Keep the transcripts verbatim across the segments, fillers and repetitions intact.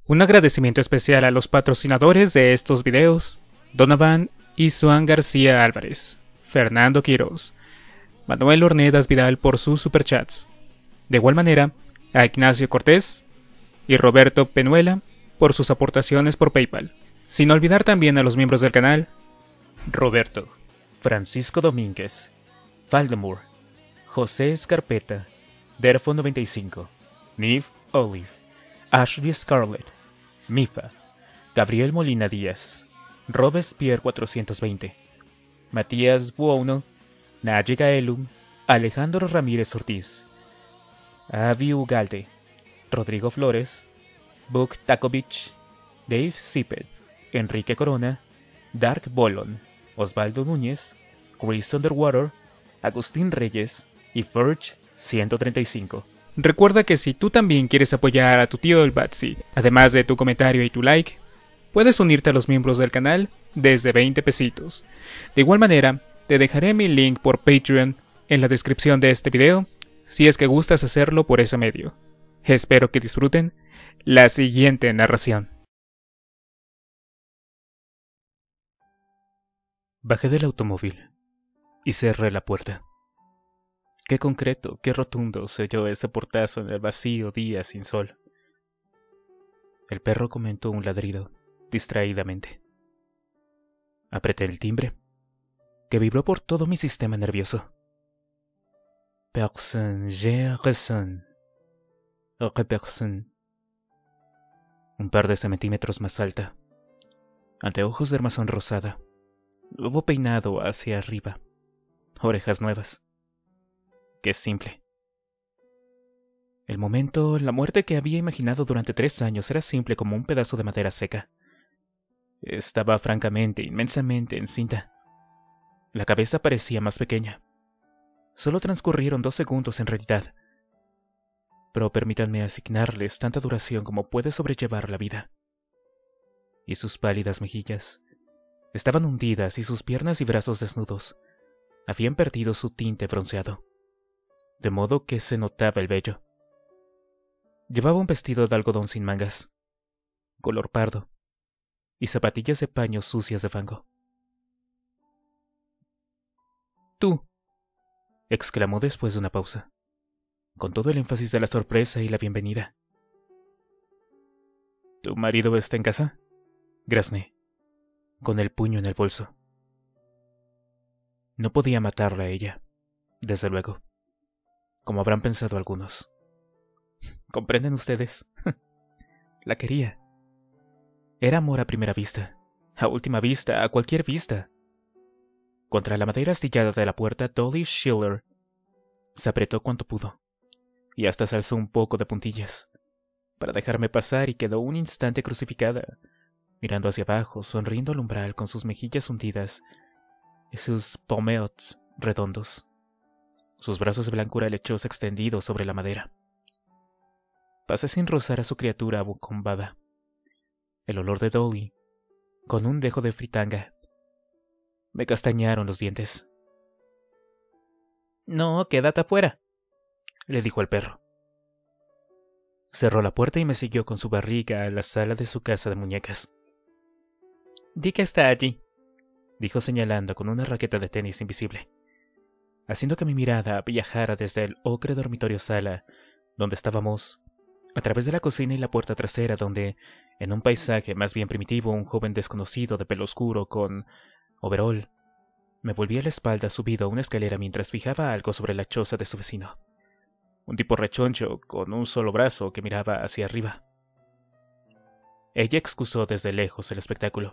Un agradecimiento especial a los patrocinadores de estos videos: Donovan y Suan García Álvarez, Fernando Quiroz, Manuel Ornedas Vidal por sus superchats. De igual manera, a Ignacio Cortés y Roberto Penuela por sus aportaciones por PayPal. Sin olvidar también a los miembros del canal: Roberto, Francisco Domínguez, Valdemur, José Escarpeta, Derfo noventa y cinco, Niv Olive, Ashley Scarlett, Mifa, Gabriel Molina Díaz, Robespierre cuatrocientos veinte, Matías Buono, Naye Gaelum, Alejandro Ramírez Ortiz, Avi Ugalde, Rodrigo Flores, Buk Takovich, Dave Zippet, Enrique Corona, Dark Bolon, Osvaldo Núñez, Chris Underwater, Agustín Reyes y Furge ciento treinta y cinco. Recuerda que si tú también quieres apoyar a tu tío el Batsy, además de tu comentario y tu like, puedes unirte a los miembros del canal desde veinte pesitos. De igual manera, te dejaré mi link por Patreon en la descripción de este video, si es que gustas hacerlo por ese medio. Espero que disfruten la siguiente narración. Bajé del automóvil y cerré la puerta. Qué concreto, qué rotundo se oyó ese portazo en el vacío día sin sol. El perro comentó un ladrido, distraídamente. Apreté el timbre, que vibró por todo mi sistema nervioso. Personne, j'ai raison. Personne. Un par de centímetros más alta. Anteojos de armazón rosada. Nuevo peinado hacia arriba. Orejas nuevas. Qué simple. El momento, la muerte que había imaginado durante tres años era simple como un pedazo de madera seca. Estaba francamente, inmensamente encinta. La cabeza parecía más pequeña. Solo transcurrieron dos segundos en realidad. Pero permítanme asignarles tanta duración como puede sobrellevar la vida. Y sus pálidas mejillas estaban hundidas y sus piernas y brazos desnudos habían perdido su tinte bronceado, de modo que se notaba el vello. Llevaba un vestido de algodón sin mangas, color pardo, y zapatillas de paño sucias de fango. «Tú», exclamó después de una pausa, con todo el énfasis de la sorpresa y la bienvenida. «¿Tu marido está en casa?», grazné, con el puño en el bolso. No podía matarla a ella, desde luego, como habrán pensado algunos. ¿Comprenden ustedes? La quería. Era amor a primera vista, a última vista, a cualquier vista. Contra la madera astillada de la puerta, Dolly Schiller se apretó cuanto pudo, y hasta se alzó un poco de puntillas, para dejarme pasar, y quedó un instante crucificada, mirando hacia abajo, sonriendo al umbral con sus mejillas hundidas y sus pommeots redondos, sus brazos de blancura lechosa extendidos sobre la madera. Pasé sin rozar a su criatura abocombada. El olor de Dolly, con un dejo de fritanga. Me castañaron los dientes. «No, quédate afuera», le dijo al perro. Cerró la puerta y me siguió con su barriga a la sala de su casa de muñecas. «Di que está allí», dijo señalando con una raqueta de tenis invisible, haciendo que mi mirada viajara desde el ocre dormitorio sala, donde estábamos, a través de la cocina y la puerta trasera, donde, en un paisaje más bien primitivo, un joven desconocido de pelo oscuro con overol me volvía la espalda subido a una escalera mientras fijaba algo sobre la choza de su vecino. Un tipo rechoncho con un solo brazo que miraba hacia arriba. Ella excusó desde lejos el espectáculo.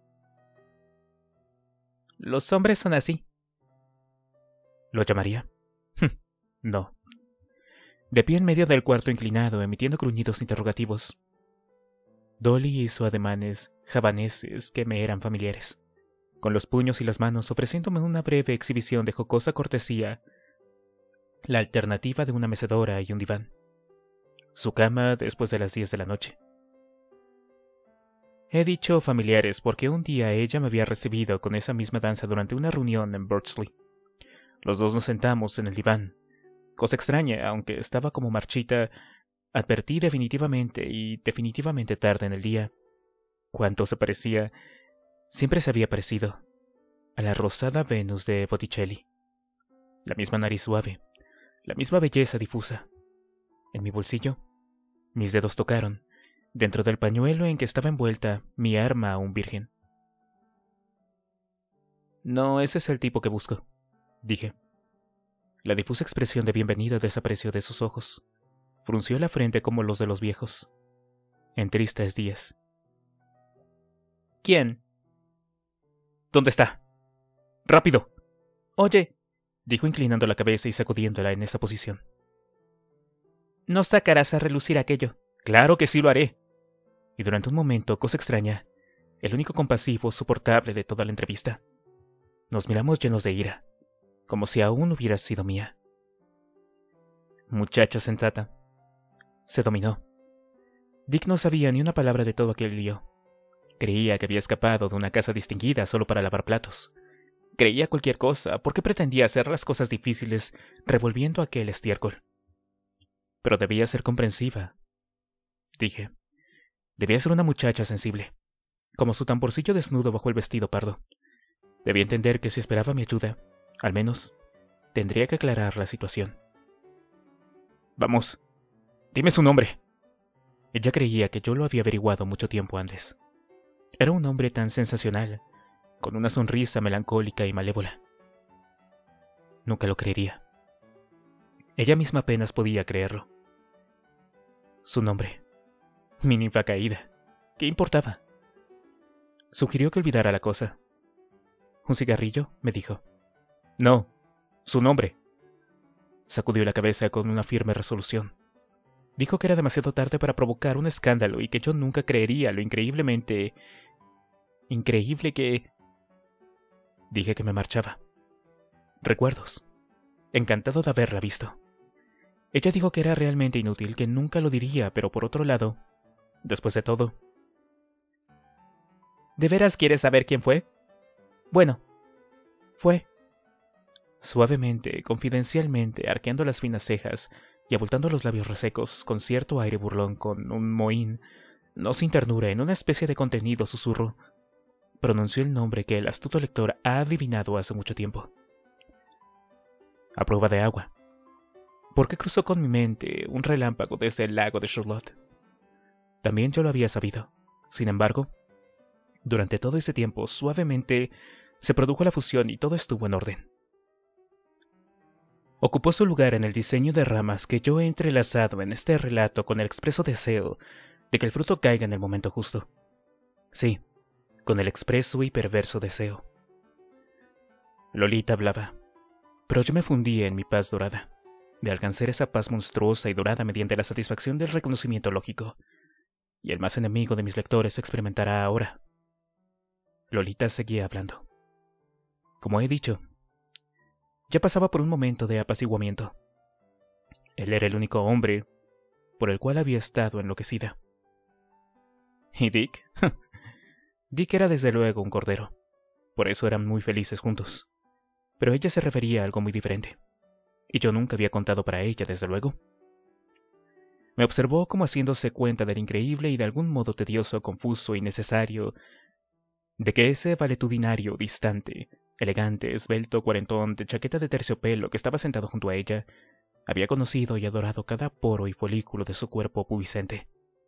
«Los hombres son así». ¿Lo llamaría? No. De pie en medio del cuarto inclinado, emitiendo gruñidos interrogativos, Dolly hizo ademanes javaneses que me eran familiares, con los puños y las manos ofreciéndome una breve exhibición de jocosa cortesía, la alternativa de una mecedora y un diván, su cama después de las diez de la noche. He dicho familiares porque un día ella me había recibido con esa misma danza durante una reunión en Birdsley. Los dos nos sentamos en el diván, cosa extraña, aunque estaba como marchita, advertí definitivamente y definitivamente tarde en el día cuánto se parecía, siempre se había parecido, a la rosada Venus de Botticelli. La misma nariz suave, la misma belleza difusa. En mi bolsillo, mis dedos tocaron, dentro del pañuelo en que estaba envuelta, mi arma aún virgen. No, ese es el tipo que busco, dije. La difusa expresión de bienvenida desapareció de sus ojos. Frunció la frente como los de los viejos. En tristes días. ¿Quién? ¿Dónde está? ¡Rápido! Oye, dijo inclinando la cabeza y sacudiéndola en esa posición. ¿No sacarás a relucir aquello? Claro que sí lo haré. Y durante un momento, cosa extraña, el único compasivo soportable de toda la entrevista, nos miramos llenos de ira, como si aún hubiera sido mía. Muchacha sensata. Se dominó. Dick no sabía ni una palabra de todo aquel lío. Creía que había escapado de una casa distinguida solo para lavar platos. Creía cualquier cosa porque pretendía hacer las cosas difíciles revolviendo aquel estiércol. Pero debía ser comprensiva, dije. Debía ser una muchacha sensible, como su tamborcillo desnudo bajo el vestido pardo. Debía entender que si esperaba mi ayuda, al menos, tendría que aclarar la situación. Vamos, dime su nombre. Ella creía que yo lo había averiguado mucho tiempo antes. Era un hombre tan sensacional, con una sonrisa melancólica y malévola. Nunca lo creería. Ella misma apenas podía creerlo. Su nombre. Mi ninfa caída. ¿Qué importaba? Sugirió que olvidara la cosa. ¿Un cigarrillo?, me dijo. No, su nombre. Sacudió la cabeza con una firme resolución. Dijo que era demasiado tarde para provocar un escándalo y que yo nunca creería lo increíblemente... increíble que... Dije que me marchaba. Recuerdos. Encantado de haberla visto. Ella dijo que era realmente inútil, que nunca lo diría, pero por otro lado, después de todo... ¿De veras quieres saber quién fue? Bueno, fue... Suavemente, confidencialmente, arqueando las finas cejas y abultando los labios resecos, con cierto aire burlón, con un mohín, no sin ternura, en una especie de contenido susurro, pronunció el nombre que el astuto lector ha adivinado hace mucho tiempo. A prueba de agua. ¿Por qué cruzó con mi mente un relámpago desde el lago de Charlotte? También yo lo había sabido. Sin embargo, durante todo ese tiempo, suavemente, se produjo la fusión y todo estuvo en orden. Ocupó su lugar en el diseño de ramas que yo he entrelazado en este relato con el expreso deseo de que el fruto caiga en el momento justo. Sí, con el expreso y perverso deseo. Lolita hablaba, pero yo me fundía en mi paz dorada, de alcanzar esa paz monstruosa y dorada mediante la satisfacción del reconocimiento lógico, y el más enemigo de mis lectores experimentará ahora. Lolita seguía hablando. Como he dicho, ya pasaba por un momento de apaciguamiento. Él era el único hombre por el cual había estado enloquecida. ¿Y Dick? Dick era desde luego un cordero. Por eso eran muy felices juntos. Pero ella se refería a algo muy diferente. Y yo nunca había contado para ella, desde luego. Me observó como haciéndose cuenta del increíble y de algún modo tedioso, confuso y necesario de que ese valetudinario distante, elegante, esbelto, cuarentón, de chaqueta de terciopelo que estaba sentado junto a ella, había conocido y adorado cada poro y folículo de su cuerpo pubescente.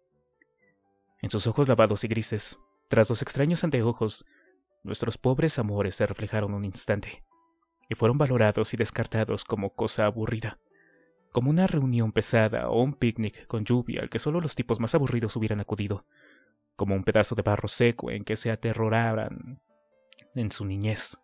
En sus ojos lavados y grises, tras los extraños anteojos, nuestros pobres amores se reflejaron un instante, y fueron valorados y descartados como cosa aburrida, como una reunión pesada o un picnic con lluvia al que solo los tipos más aburridos hubieran acudido, como un pedazo de barro seco en que se aterroraran en su niñez.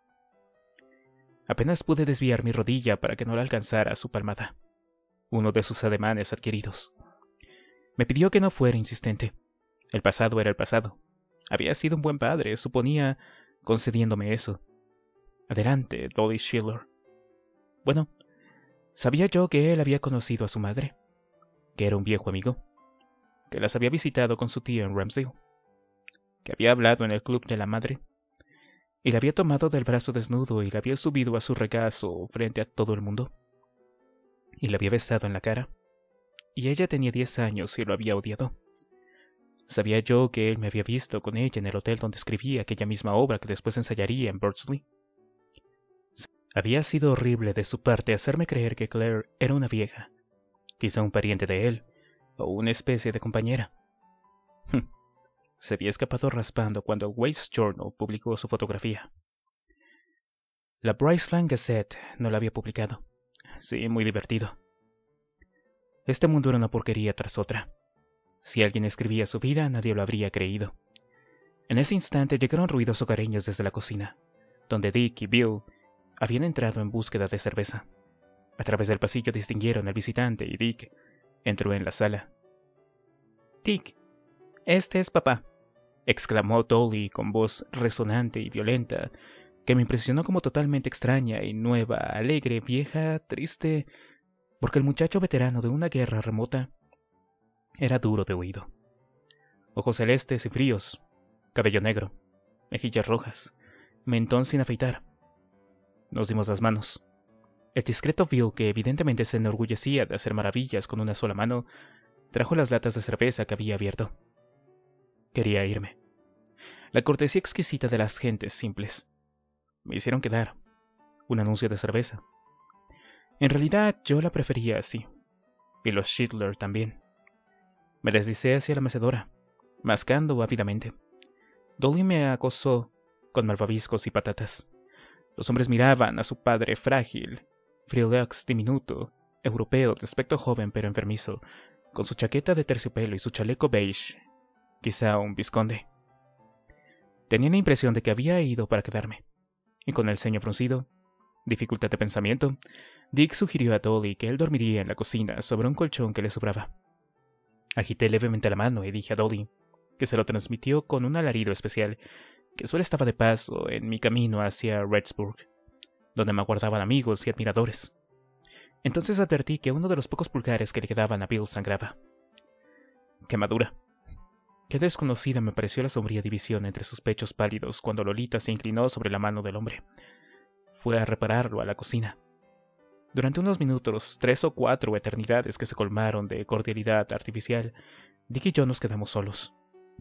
Apenas pude desviar mi rodilla para que no la alcanzara su palmada, uno de sus ademanes adquiridos. Me pidió que no fuera insistente. El pasado era el pasado. Había sido un buen padre, suponía, concediéndome eso. Adelante, Dolly Schiller. Bueno, sabía yo que él había conocido a su madre, que era un viejo amigo, que las había visitado con su tía en Ramsdale, que había hablado en el club de la madre, y la había tomado del brazo desnudo y la había subido a su regazo frente a todo el mundo, y la había besado en la cara, y ella tenía diez años y lo había odiado. ¿Sabía yo que él me había visto con ella en el hotel donde escribía aquella misma obra que después ensayaría en Bursley? Había sido horrible de su parte hacerme creer que Claire era una vieja, quizá un pariente de él, o una especie de compañera. Se había escapado raspando cuando el Waste Journal publicó su fotografía. La Bryceland Gazette no la había publicado. Sí, muy divertido. Este mundo era una porquería tras otra. Si alguien escribía su vida, nadie lo habría creído. En ese instante llegaron ruidos hogareños desde la cocina, donde Dick y Bill habían entrado en búsqueda de cerveza. A través del pasillo distinguieron al visitante y Dick entró en la sala. «Dick, este es papá», exclamó Dolly con voz resonante y violenta, que me impresionó como totalmente extraña y nueva, alegre, vieja, triste, porque el muchacho veterano de una guerra remota era duro de oído. Ojos celestes y fríos, cabello negro, mejillas rojas, mentón sin afeitar. Nos dimos las manos. El discreto Bill, que evidentemente se enorgullecía de hacer maravillas con una sola mano, trajo las latas de cerveza que había abierto. Quería irme. La cortesía exquisita de las gentes simples me hicieron quedar. Un anuncio de cerveza. En realidad yo la prefería así. Y los Schindler también. Me deslicé hacia la mecedora, mascando ávidamente. Dolly me acosó con malvaviscos y patatas. Los hombres miraban a su padre frágil, frileux diminuto, europeo de aspecto joven pero enfermizo, con su chaqueta de terciopelo y su chaleco beige, quizá un vizconde. Tenía la impresión de que había ido para quedarme, y con el ceño fruncido, dificultad de pensamiento, Dick sugirió a Dolly que él dormiría en la cocina sobre un colchón que le sobraba. Agité levemente la mano y dije a Dolly, que se lo transmitió con un alarido especial, que solo estaba de paso en mi camino hacia Redsburg, donde me aguardaban amigos y admiradores. Entonces advertí que uno de los pocos pulgares que le quedaban a Bill sangraba. Quemadura. Qué desconocida me pareció la sombría división entre sus pechos pálidos cuando Lolita se inclinó sobre la mano del hombre. Fue a repararlo a la cocina. Durante unos minutos, tres o cuatro eternidades que se colmaron de cordialidad artificial, Dick y yo nos quedamos solos.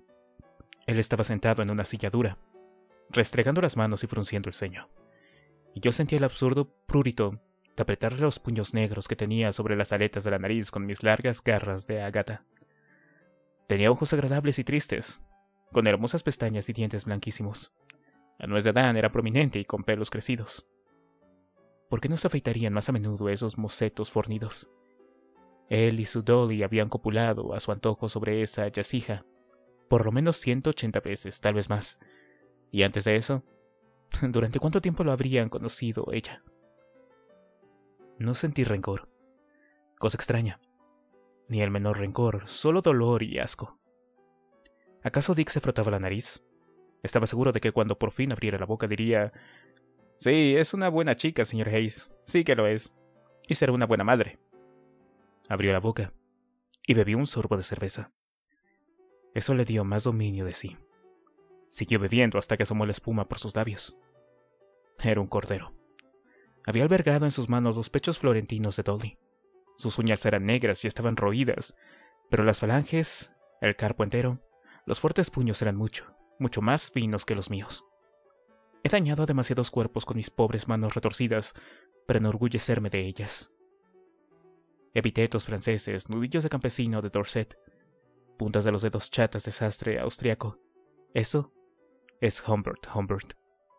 Él estaba sentado en una silla dura, restregando las manos y frunciendo el ceño, y yo sentía el absurdo prurito de apretarle los puños negros que tenía sobre las aletas de la nariz con mis largas garras de agata. Tenía ojos agradables y tristes, con hermosas pestañas y dientes blanquísimos. La nuez de Adán era prominente y con pelos crecidos. ¿Por qué no se afeitarían más a menudo esos mocetos fornidos? Él y su Dolly habían copulado a su antojo sobre esa yacija, por lo menos ciento ochenta veces, tal vez más. Y antes de eso, ¿durante cuánto tiempo lo habrían conocido ella? No sentí rencor. Cosa extraña. Ni el menor rencor, solo dolor y asco. ¿Acaso Dick se frotaba la nariz? Estaba seguro de que cuando por fin abriera la boca diría: «Sí, es una buena chica, señor Hayes. Sí que lo es. Y será una buena madre». Abrió la boca y bebió un sorbo de cerveza. Eso le dio más dominio de sí. Siguió bebiendo hasta que asomó la espuma por sus labios. Era un cordero. Había albergado en sus manos los pechos florentinos de Dolly. Sus uñas eran negras y estaban roídas, pero las falanges, el carpo entero, los fuertes puños eran mucho, mucho más finos que los míos. He dañado a demasiados cuerpos con mis pobres manos retorcidas para enorgullecerme de ellas. Epitetos franceses, nudillos de campesino de Dorset, puntas de los dedos chatas de sastre austriaco. Eso es Humbert Humbert.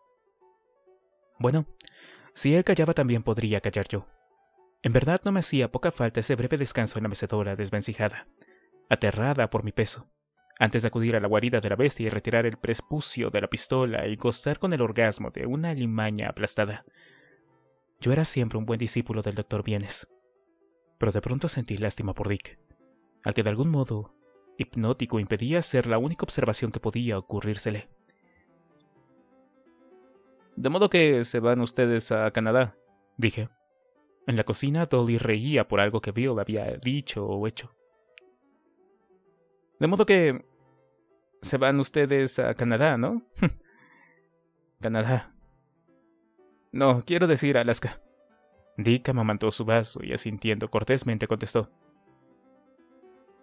Bueno, si él callaba también podría callar yo. En verdad no me hacía poca falta ese breve descanso en la mecedora desvencijada, aterrada por mi peso, antes de acudir a la guarida de la bestia y retirar el prespucio de la pistola y gozar con el orgasmo de una alimaña aplastada. Yo era siempre un buen discípulo del doctor Vienes, pero de pronto sentí lástima por Dick, al que de algún modo hipnótico impedía hacer la única observación que podía ocurrírsele. «De modo que se van ustedes a Canadá», dije. En la cocina Dolly reía por algo que Bill había dicho o hecho. «De modo que se van ustedes a Canadá, ¿no?» «Canadá. No, quiero decir Alaska». Dick amamantó su vaso y asintiendo cortésmente contestó: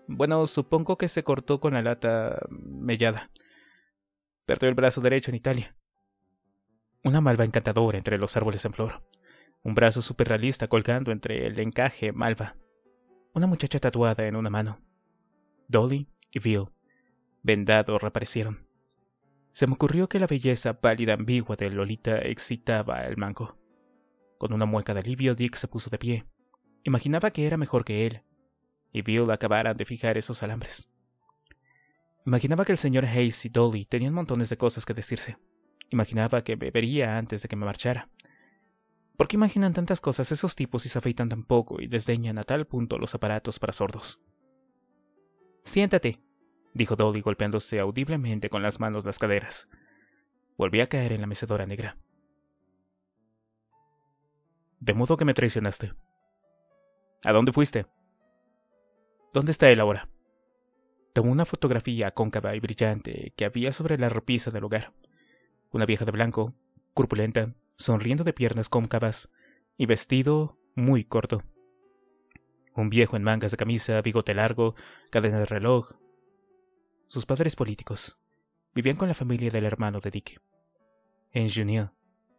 Bueno, supongo que se cortó con la lata mellada. Perdió el brazo derecho en Italia. Una malva encantadora entre los árboles en flor. Un brazo superrealista colgando entre el encaje malva. Una muchacha tatuada en una mano. Dolly y Bill, vendados, reaparecieron. Se me ocurrió que la belleza pálida ambigua de Lolita excitaba el manco. Con una mueca de alivio, Dick se puso de pie. Imaginaba que era mejor que él y Bill acabaran de fijar esos alambres. Imaginaba que el señor Hayes y Dolly tenían montones de cosas que decirse. Imaginaba que bebería antes de que me marchara. ¿Por qué imaginan tantas cosas esos tipos y se afeitan tan poco y desdeñan a tal punto los aparatos para sordos? «Siéntate», dijo Dolly golpeándose audiblemente con las manos las caderas. Volví a caer en la mecedora negra. «De modo que me traicionaste. ¿A dónde fuiste? ¿Dónde está él ahora?» Tomó una fotografía cóncava y brillante que había sobre la repisa del hogar. Una vieja de blanco, corpulenta, sonriendo de piernas cóncavas y vestido muy corto. Un viejo en mangas de camisa, bigote largo, cadena de reloj. Sus padres políticos. Vivían con la familia del hermano de Dick, en Junior.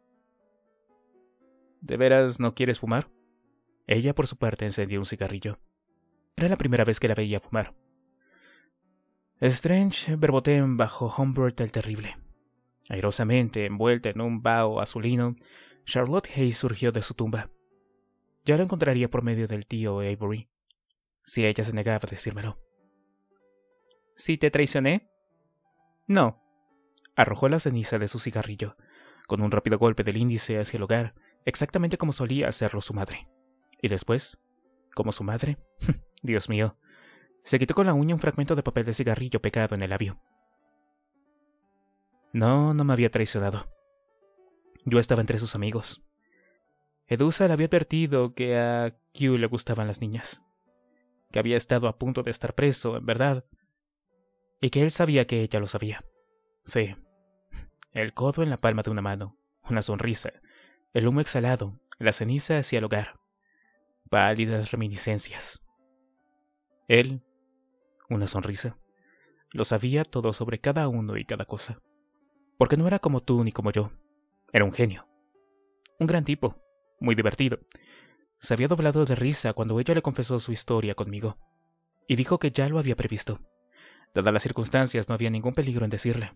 ¿De veras no quieres fumar? Ella, por su parte, encendió un cigarrillo. Era la primera vez que la veía fumar. Strange verbotea bajo Humbert el Terrible. Airosamente, envuelta en un vaho azulino, Charlotte Hayes surgió de su tumba. Ya lo encontraría por medio del tío Avery, si ella se negaba a decírmelo. ¿Sí te traicioné? No. Arrojó la ceniza de su cigarrillo, con un rápido golpe del índice hacia el hogar, exactamente como solía hacerlo su madre. Y después, como su madre, Dios mío, se quitó con la uña un fragmento de papel de cigarrillo pegado en el labio. No, no me había traicionado. Yo estaba entre sus amigos. Edusa le había advertido que a Q le gustaban las niñas, que había estado a punto de estar preso, en verdad, y que él sabía que ella lo sabía. Sí, el codo en la palma de una mano, una sonrisa, el humo exhalado, la ceniza hacia el hogar, pálidas reminiscencias. Él, una sonrisa, lo sabía todo sobre cada uno y cada cosa. Porque no era como tú ni como yo. Era un genio. Un gran tipo. Muy divertido. Se había doblado de risa cuando ella le confesó su historia conmigo. Y dijo que ya lo había previsto. Dadas las circunstancias, no había ningún peligro en decirle.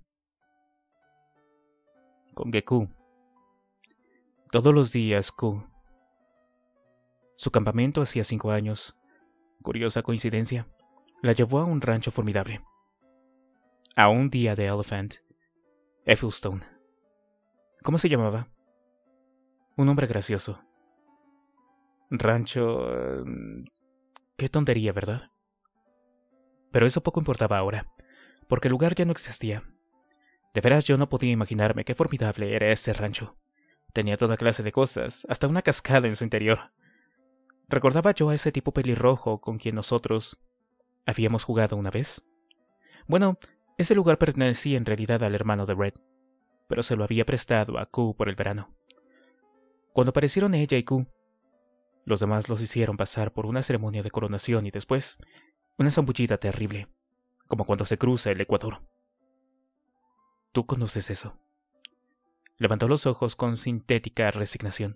Con Geku. Todos los días, Q. Su campamento hacía cinco años. Curiosa coincidencia. La llevó a un rancho formidable. A un día de Elephant. Ethelstone. ¿Cómo se llamaba? Un nombre gracioso. Rancho... Qué tontería, ¿verdad? Pero eso poco importaba ahora, porque el lugar ya no existía. De veras yo no podía imaginarme qué formidable era ese rancho. Tenía toda clase de cosas, hasta una cascada en su interior. ¿Recordaba yo a ese tipo pelirrojo con quien nosotros habíamos jugado una vez? Bueno, ese lugar pertenecía en realidad al hermano de Red, pero se lo había prestado a Q por el verano. Cuando aparecieron ella y Q, los demás los hicieron pasar por una ceremonia de coronación y después una zambullida terrible, como cuando se cruza el Ecuador. ¿Tú conoces eso? Levantó los ojos con sintética resignación.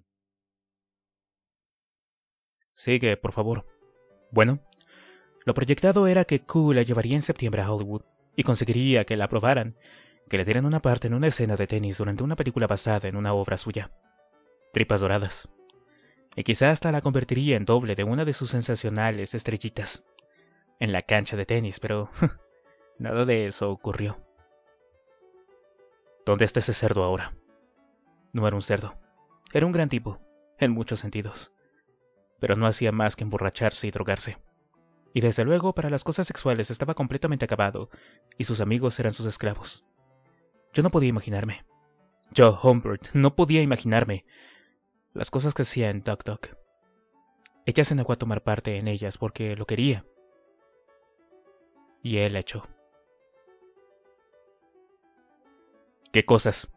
Sigue, por favor. Bueno, lo proyectado era que Q la llevaría en septiembre a Hollywood y conseguiría que la aprobaran, que le dieran una parte en una escena de tenis durante una película basada en una obra suya. Tripas doradas. Y quizá hasta la convertiría en doble de una de sus sensacionales estrellitas en la cancha de tenis, pero nada de eso ocurrió. ¿Dónde está ese cerdo ahora? No era un cerdo. Era un gran tipo, en muchos sentidos. Pero no hacía más que emborracharse y drogarse. Y desde luego para las cosas sexuales estaba completamente acabado, y sus amigos eran sus esclavos. Yo no podía imaginarme. Yo, Humbert, no podía imaginarme las cosas que hacía en Duck Duck. Ella se negó a tomar parte en ellas porque lo quería. Y él la echó. ¿Qué cosas?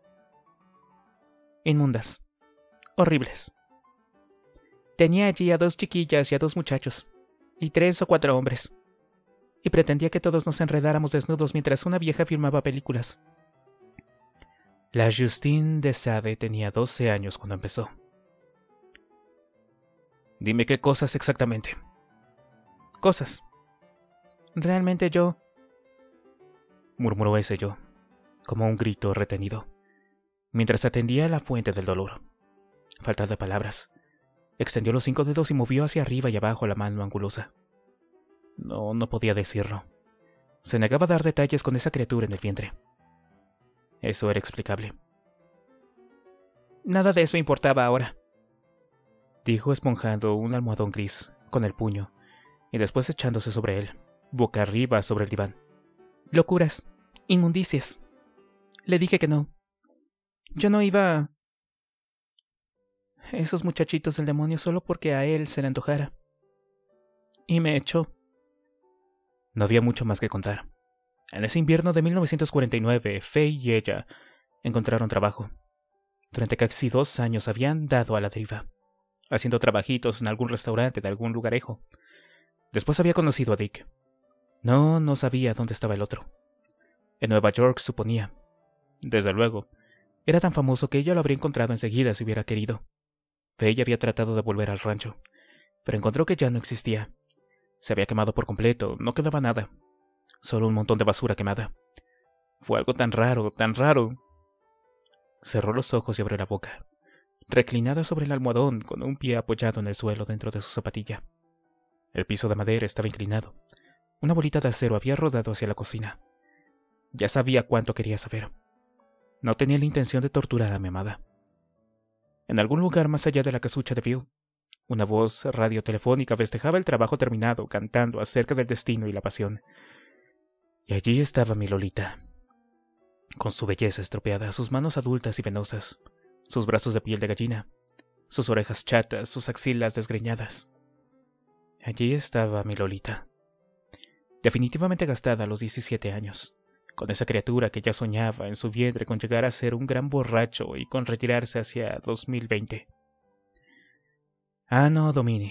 Inmundas. Horribles. Tenía allí a dos chiquillas y a dos muchachos. Y tres o cuatro hombres. y pretendía que todos nos enredáramos desnudos mientras una vieja filmaba películas. La Justine de Sade tenía doce años cuando empezó. Dime qué cosas exactamente. Cosas. Realmente yo... murmuró ese yo, como un grito retenido, mientras atendía a la fuente del dolor. Falta de palabras. Extendió los cinco dedos y movió hacia arriba y abajo la mano angulosa. No, no podía decirlo. Se negaba a dar detalles con esa criatura en el vientre. Eso era explicable. Nada de eso importaba ahora, dijo esponjando un almohadón gris con el puño y después echándose sobre él, boca arriba sobre el diván. Locuras, inmundicias. Le dije que no. Yo no iba a... esos muchachitos del demonio solo porque a él se le antojara. Y me echó. No había mucho más que contar. En ese invierno de mil novecientos cuarenta y nueve, Faye y ella encontraron trabajo. Durante casi dos años habían dado a la deriva, haciendo trabajitos en algún restaurante de algún lugarejo. Después había conocido a Dick. No, no sabía dónde estaba el otro. En Nueva York, suponía. Desde luego, era tan famoso que ella lo habría encontrado enseguida si hubiera querido. Faye había tratado de volver al rancho, pero encontró que ya no existía. Se había quemado por completo, no quedaba nada. Solo un montón de basura quemada. Fue algo tan raro, tan raro. Cerró los ojos y abrió la boca, reclinada sobre el almohadón con un pie apoyado en el suelo dentro de su zapatilla. El piso de madera estaba inclinado. Una bolita de acero había rodado hacia la cocina. Ya sabía cuánto quería saber. No tenía la intención de torturar a mi amada. En algún lugar más allá de la casucha de Bill, una voz radiotelefónica festejaba el trabajo terminado, cantando acerca del destino y la pasión. Y allí estaba mi Lolita, con su belleza estropeada, sus manos adultas y venosas, sus brazos de piel de gallina, sus orejas chatas, sus axilas desgreñadas. Allí estaba mi Lolita, definitivamente gastada a los diecisiete años, con esa criatura que ya soñaba en su vientre con llegar a ser un gran borracho y con retirarse hacia dos mil veinte. Anno Domini.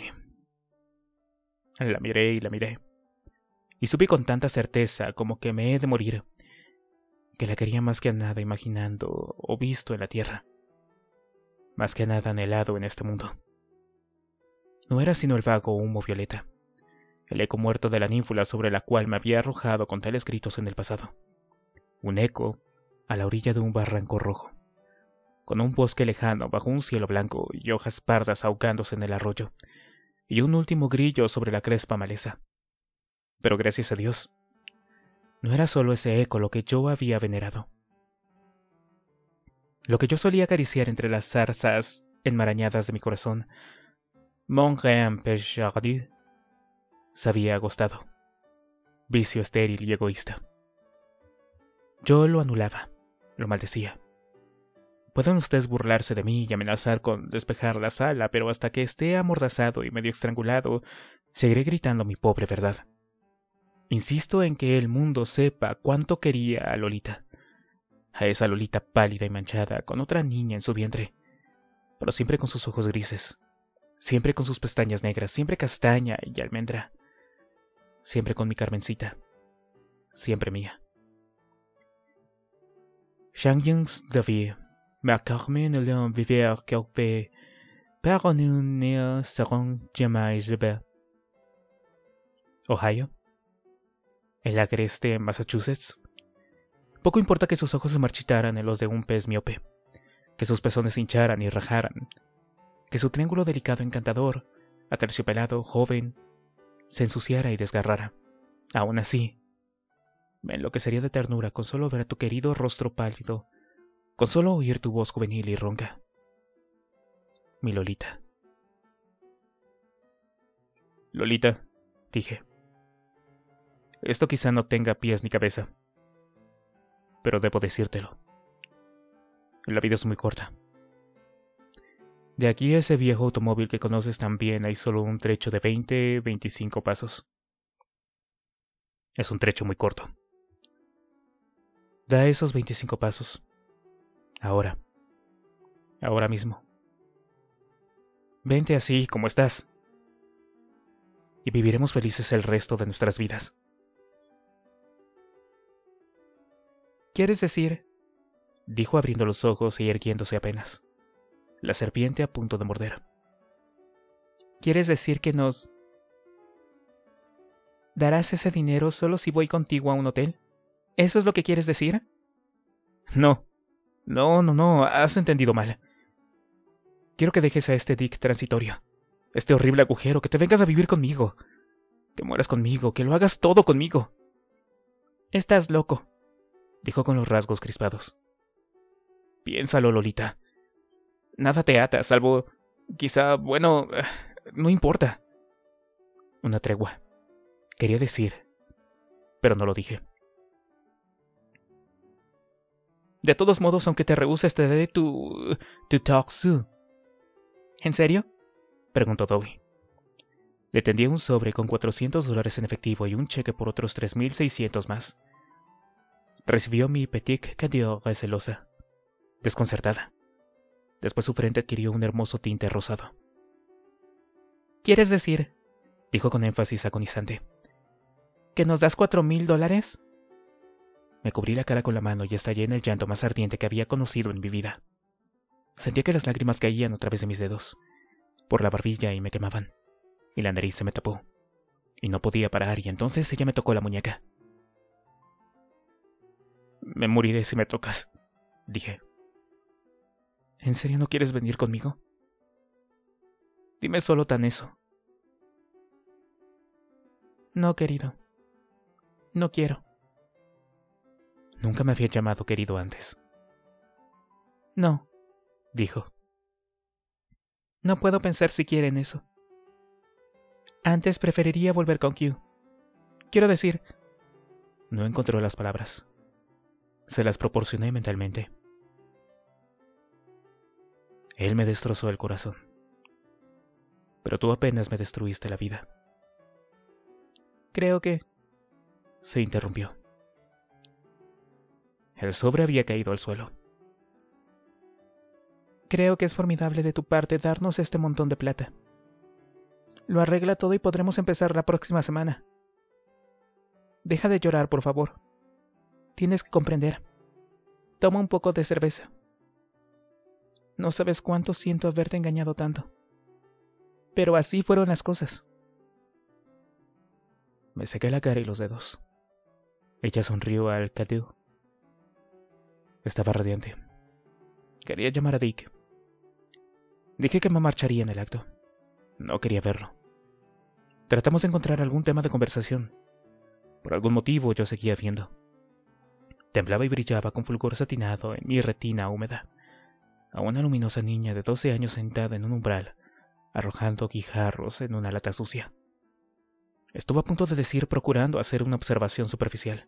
La miré y la miré, y supe con tanta certeza como que me he de morir, que la quería más que a nada imaginando o visto en la tierra, más que a nada anhelado en este mundo. No era sino el vago humo violeta, el eco muerto de la ninfula sobre la cual me había arrojado con tales gritos en el pasado. Un eco a la orilla de un barranco rojo, con un bosque lejano bajo un cielo blanco y hojas pardas ahogándose en el arroyo, y un último grillo sobre la crespa maleza. Pero gracias a Dios, no era solo ese eco lo que yo había venerado. Lo que yo solía acariciar entre las zarzas enmarañadas de mi corazón, Mon rien péchardé, se había agostado. Vicio estéril y egoísta. Yo lo anulaba, lo maldecía. Pueden ustedes burlarse de mí y amenazar con despejar la sala, pero hasta que esté amordazado y medio estrangulado, seguiré gritando mi pobre verdad. Insisto en que el mundo sepa cuánto quería a Lolita, a esa Lolita pálida y manchada, con otra niña en su vientre, pero siempre con sus ojos grises, siempre con sus pestañas negras, siempre castaña y almendra, siempre con mi Carmencita, siempre mía. Changens de vie, ma Carmen le vivre quelque part en un seront jamais je vais. Ohio, el agreste Massachusetts. Poco importa que sus ojos se marchitaran en los de un pez miope, que sus pezones se hincharan y rajaran, que su triángulo delicado encantador, aterciopelado, joven, se ensuciara y desgarrara. Aún así, me enloquecería de ternura con solo ver a tu querido rostro pálido, con solo oír tu voz juvenil y ronca. Mi Lolita. Lolita, dije. Esto quizá no tenga pies ni cabeza, pero debo decírtelo. La vida es muy corta. De aquí a ese viejo automóvil que conoces tan bien hay solo un trecho de veinte, veinticinco pasos. Es un trecho muy corto. Da esos veinticinco pasos. Ahora. Ahora mismo. Vente así como estás. Y viviremos felices el resto de nuestras vidas. ¿Quieres decir? Dijo abriendo los ojos y erguiéndose apenas. La serpiente a punto de morder. ¿Quieres decir que nos darás ese dinero solo si voy contigo a un hotel? ¿Eso es lo que quieres decir? No. No, no, no. Has entendido mal. Quiero que dejes a este Dick transitorio. Este horrible agujero, que te vengas a vivir conmigo. Que mueras conmigo, que lo hagas todo conmigo. Estás loco, dijo con los rasgos crispados. Piénsalo, Lolita. Nada te ata, salvo... Quizá, bueno... No importa. Una tregua. Quería decir, pero no lo dije. De todos modos, aunque te rehuses, te daré tu... tu Toxu. ¿En serio? Preguntó Dolly. Le tendí un sobre con cuatrocientos dólares en efectivo y un cheque por otros tres mil seiscientos más. Recibió mi petit cadeau recelosa, desconcertada. Después su frente adquirió un hermoso tinte rosado. ¿Quieres decir, dijo con énfasis agonizante, que nos das cuatro mil dólares? Me cubrí la cara con la mano y estallé en el llanto más ardiente que había conocido en mi vida. Sentía que las lágrimas caían a través de mis dedos, por la barbilla y me quemaban, y la nariz se me tapó, y no podía parar, y entonces ella me tocó la muñeca. Me moriré si me tocas, dije. ¿En serio no quieres venir conmigo? Dime solo tan eso. No, querido. No quiero. Nunca me había llamado querido antes. No, dijo. No puedo pensar siquiera en eso. Antes preferiría volver con Q. Quiero decir... No encontró las palabras. Se las proporcioné mentalmente. Él me destrozó el corazón. Pero tú apenas me destruiste la vida. Creo que... Se interrumpió. El sobre había caído al suelo. Creo que es formidable de tu parte darnos este montón de plata. Lo arregla todo y podremos empezar la próxima semana. Deja de llorar, por favor. Tienes que comprender. Toma un poco de cerveza. No sabes cuánto siento haberte engañado tanto. Pero así fueron las cosas. Me sequé la cara y los dedos. Ella sonrió al Cadu. Estaba radiante. Quería llamar a Dick. Dije que me marcharía en el acto. No quería verlo. Tratamos de encontrar algún tema de conversación. Por algún motivo yo seguía viendo. Temblaba y brillaba con fulgor satinado en mi retina húmeda a una luminosa niña de doce años sentada en un umbral, arrojando guijarros en una lata sucia. Estuve a punto de decir procurando hacer una observación superficial.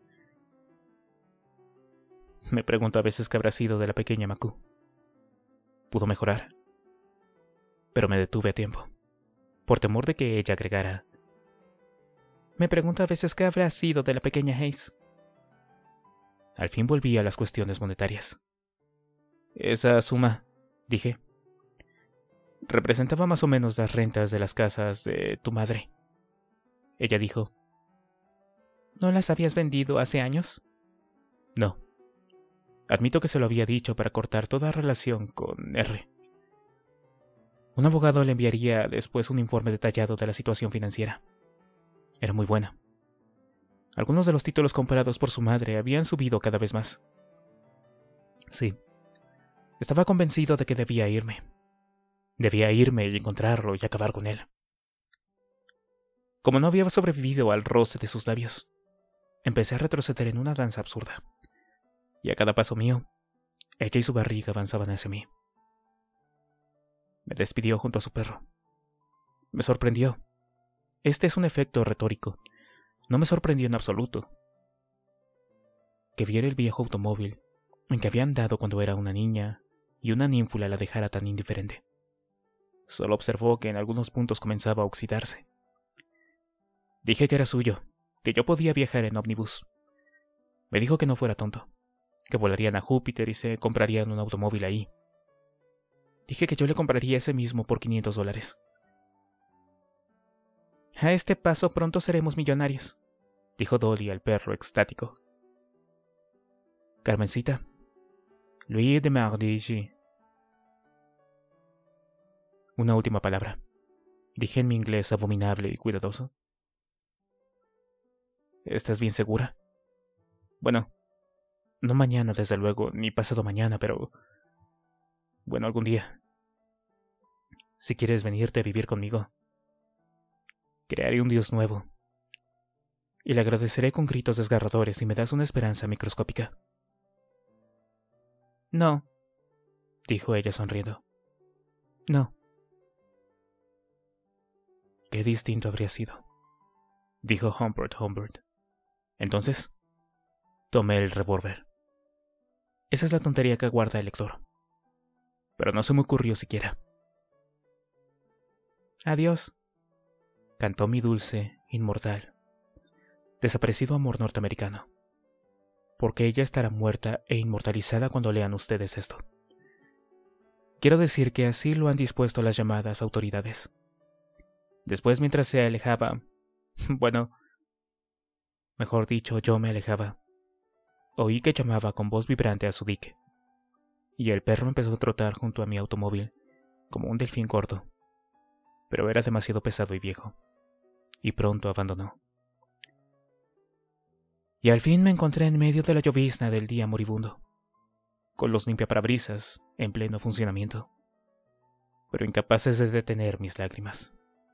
Me pregunto a veces qué habrá sido de la pequeña Maku. Pudo mejorar. Pero me detuve a tiempo, por temor de que ella agregara. Me pregunto a veces qué habrá sido de la pequeña Hayes. Al fin volví a las cuestiones monetarias. Esa suma, dije, representaba más o menos las rentas de las casas de tu madre. Ella dijo, ¿no las habías vendido hace años? No. Admito que se lo había dicho para cortar toda relación con R. Un abogado le enviaría después un informe detallado de la situación financiera. Era muy buena. Algunos de los títulos comprados por su madre habían subido cada vez más. Sí. Estaba convencido de que debía irme. Debía irme y encontrarlo y acabar con él. Como no había sobrevivido al roce de sus labios, empecé a retroceder en una danza absurda. Y a cada paso mío, ella y su barriga avanzaban hacia mí. Me despidió junto a su perro. Me sorprendió. Este es un efecto retórico. No me sorprendió en absoluto. Que viera el viejo automóvil en que había andado cuando era una niña y una ninfula la dejara tan indiferente. Solo observó que en algunos puntos comenzaba a oxidarse. Dije que era suyo, que yo podía viajar en ómnibus. Me dijo que no fuera tonto, que volarían a Júpiter y se comprarían un automóvil ahí. Dije que yo le compraría ese mismo por quinientos dólares. A este paso pronto seremos millonarios, dijo Dolly al perro extático. Carmencita. Louis de Mardigy. Una última palabra, dije en mi inglés abominable y cuidadoso. ¿Estás bien segura? Bueno, no mañana desde luego, ni pasado mañana, pero... bueno, algún día. Si quieres venirte a vivir conmigo, crearé un Dios nuevo, y le agradeceré con gritos desgarradores si me das una esperanza microscópica. No, dijo ella sonriendo. No. Qué distinto habría sido, dijo Humbert Humbert. Entonces, tomé el revólver. Esa es la tontería que guarda el lector. Pero no se me ocurrió siquiera. Adiós, cantó mi dulce, inmortal, desaparecido amor norteamericano. Porque ella estará muerta e inmortalizada cuando lean ustedes esto. Quiero decir que así lo han dispuesto las llamadas autoridades. Después, mientras se alejaba, bueno, mejor dicho, yo me alejaba, oí que llamaba con voz vibrante a su dique, y el perro empezó a trotar junto a mi automóvil, como un delfín gordo, pero era demasiado pesado y viejo, y pronto abandonó. Y al fin me encontré en medio de la llovizna del día moribundo, con los limpiaparabrisas en pleno funcionamiento, pero incapaces de detener mis lágrimas.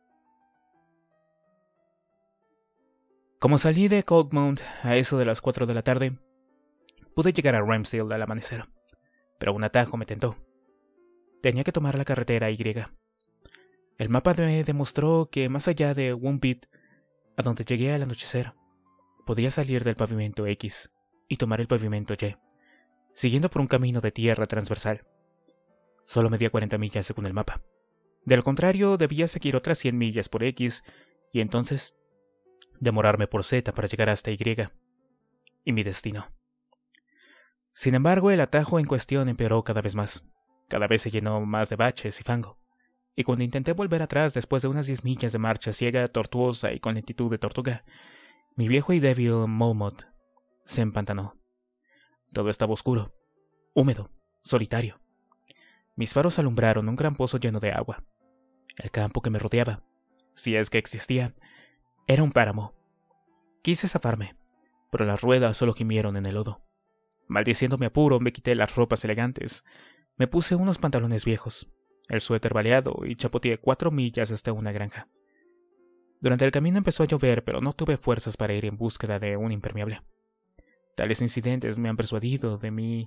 Como salí de Coldmount a eso de las cuatro de la tarde, pude llegar a Ramsdale al amanecer, pero un atajo me tentó. Tenía que tomar la carretera Y. El mapa me demostró que más allá de Wombit, a donde llegué al anochecer, podía salir del pavimento X y tomar el pavimento Y, siguiendo por un camino de tierra transversal. Solo medía cuarenta millas según el mapa. De lo contrario, debía seguir otras cien millas por X y entonces demorarme por Z para llegar hasta Y y mi destino. Sin embargo, el atajo en cuestión empeoró cada vez más. Cada vez se llenó más de baches y fango, y cuando intenté volver atrás después de unas diez millas de marcha ciega, tortuosa y con lentitud de tortuga, mi viejo y débil Molmot se empantanó. Todo estaba oscuro, húmedo, solitario. Mis faros alumbraron un gran pozo lleno de agua. El campo que me rodeaba, si es que existía, era un páramo. Quise zafarme, pero las ruedas solo gimieron en el lodo. Maldiciendo mi apuro, me quité las ropas elegantes, me puse unos pantalones viejos, el suéter baleado y chapoteé cuatro millas hasta una granja. Durante el camino empezó a llover, pero no tuve fuerzas para ir en búsqueda de un impermeable. Tales incidentes me han persuadido de mi...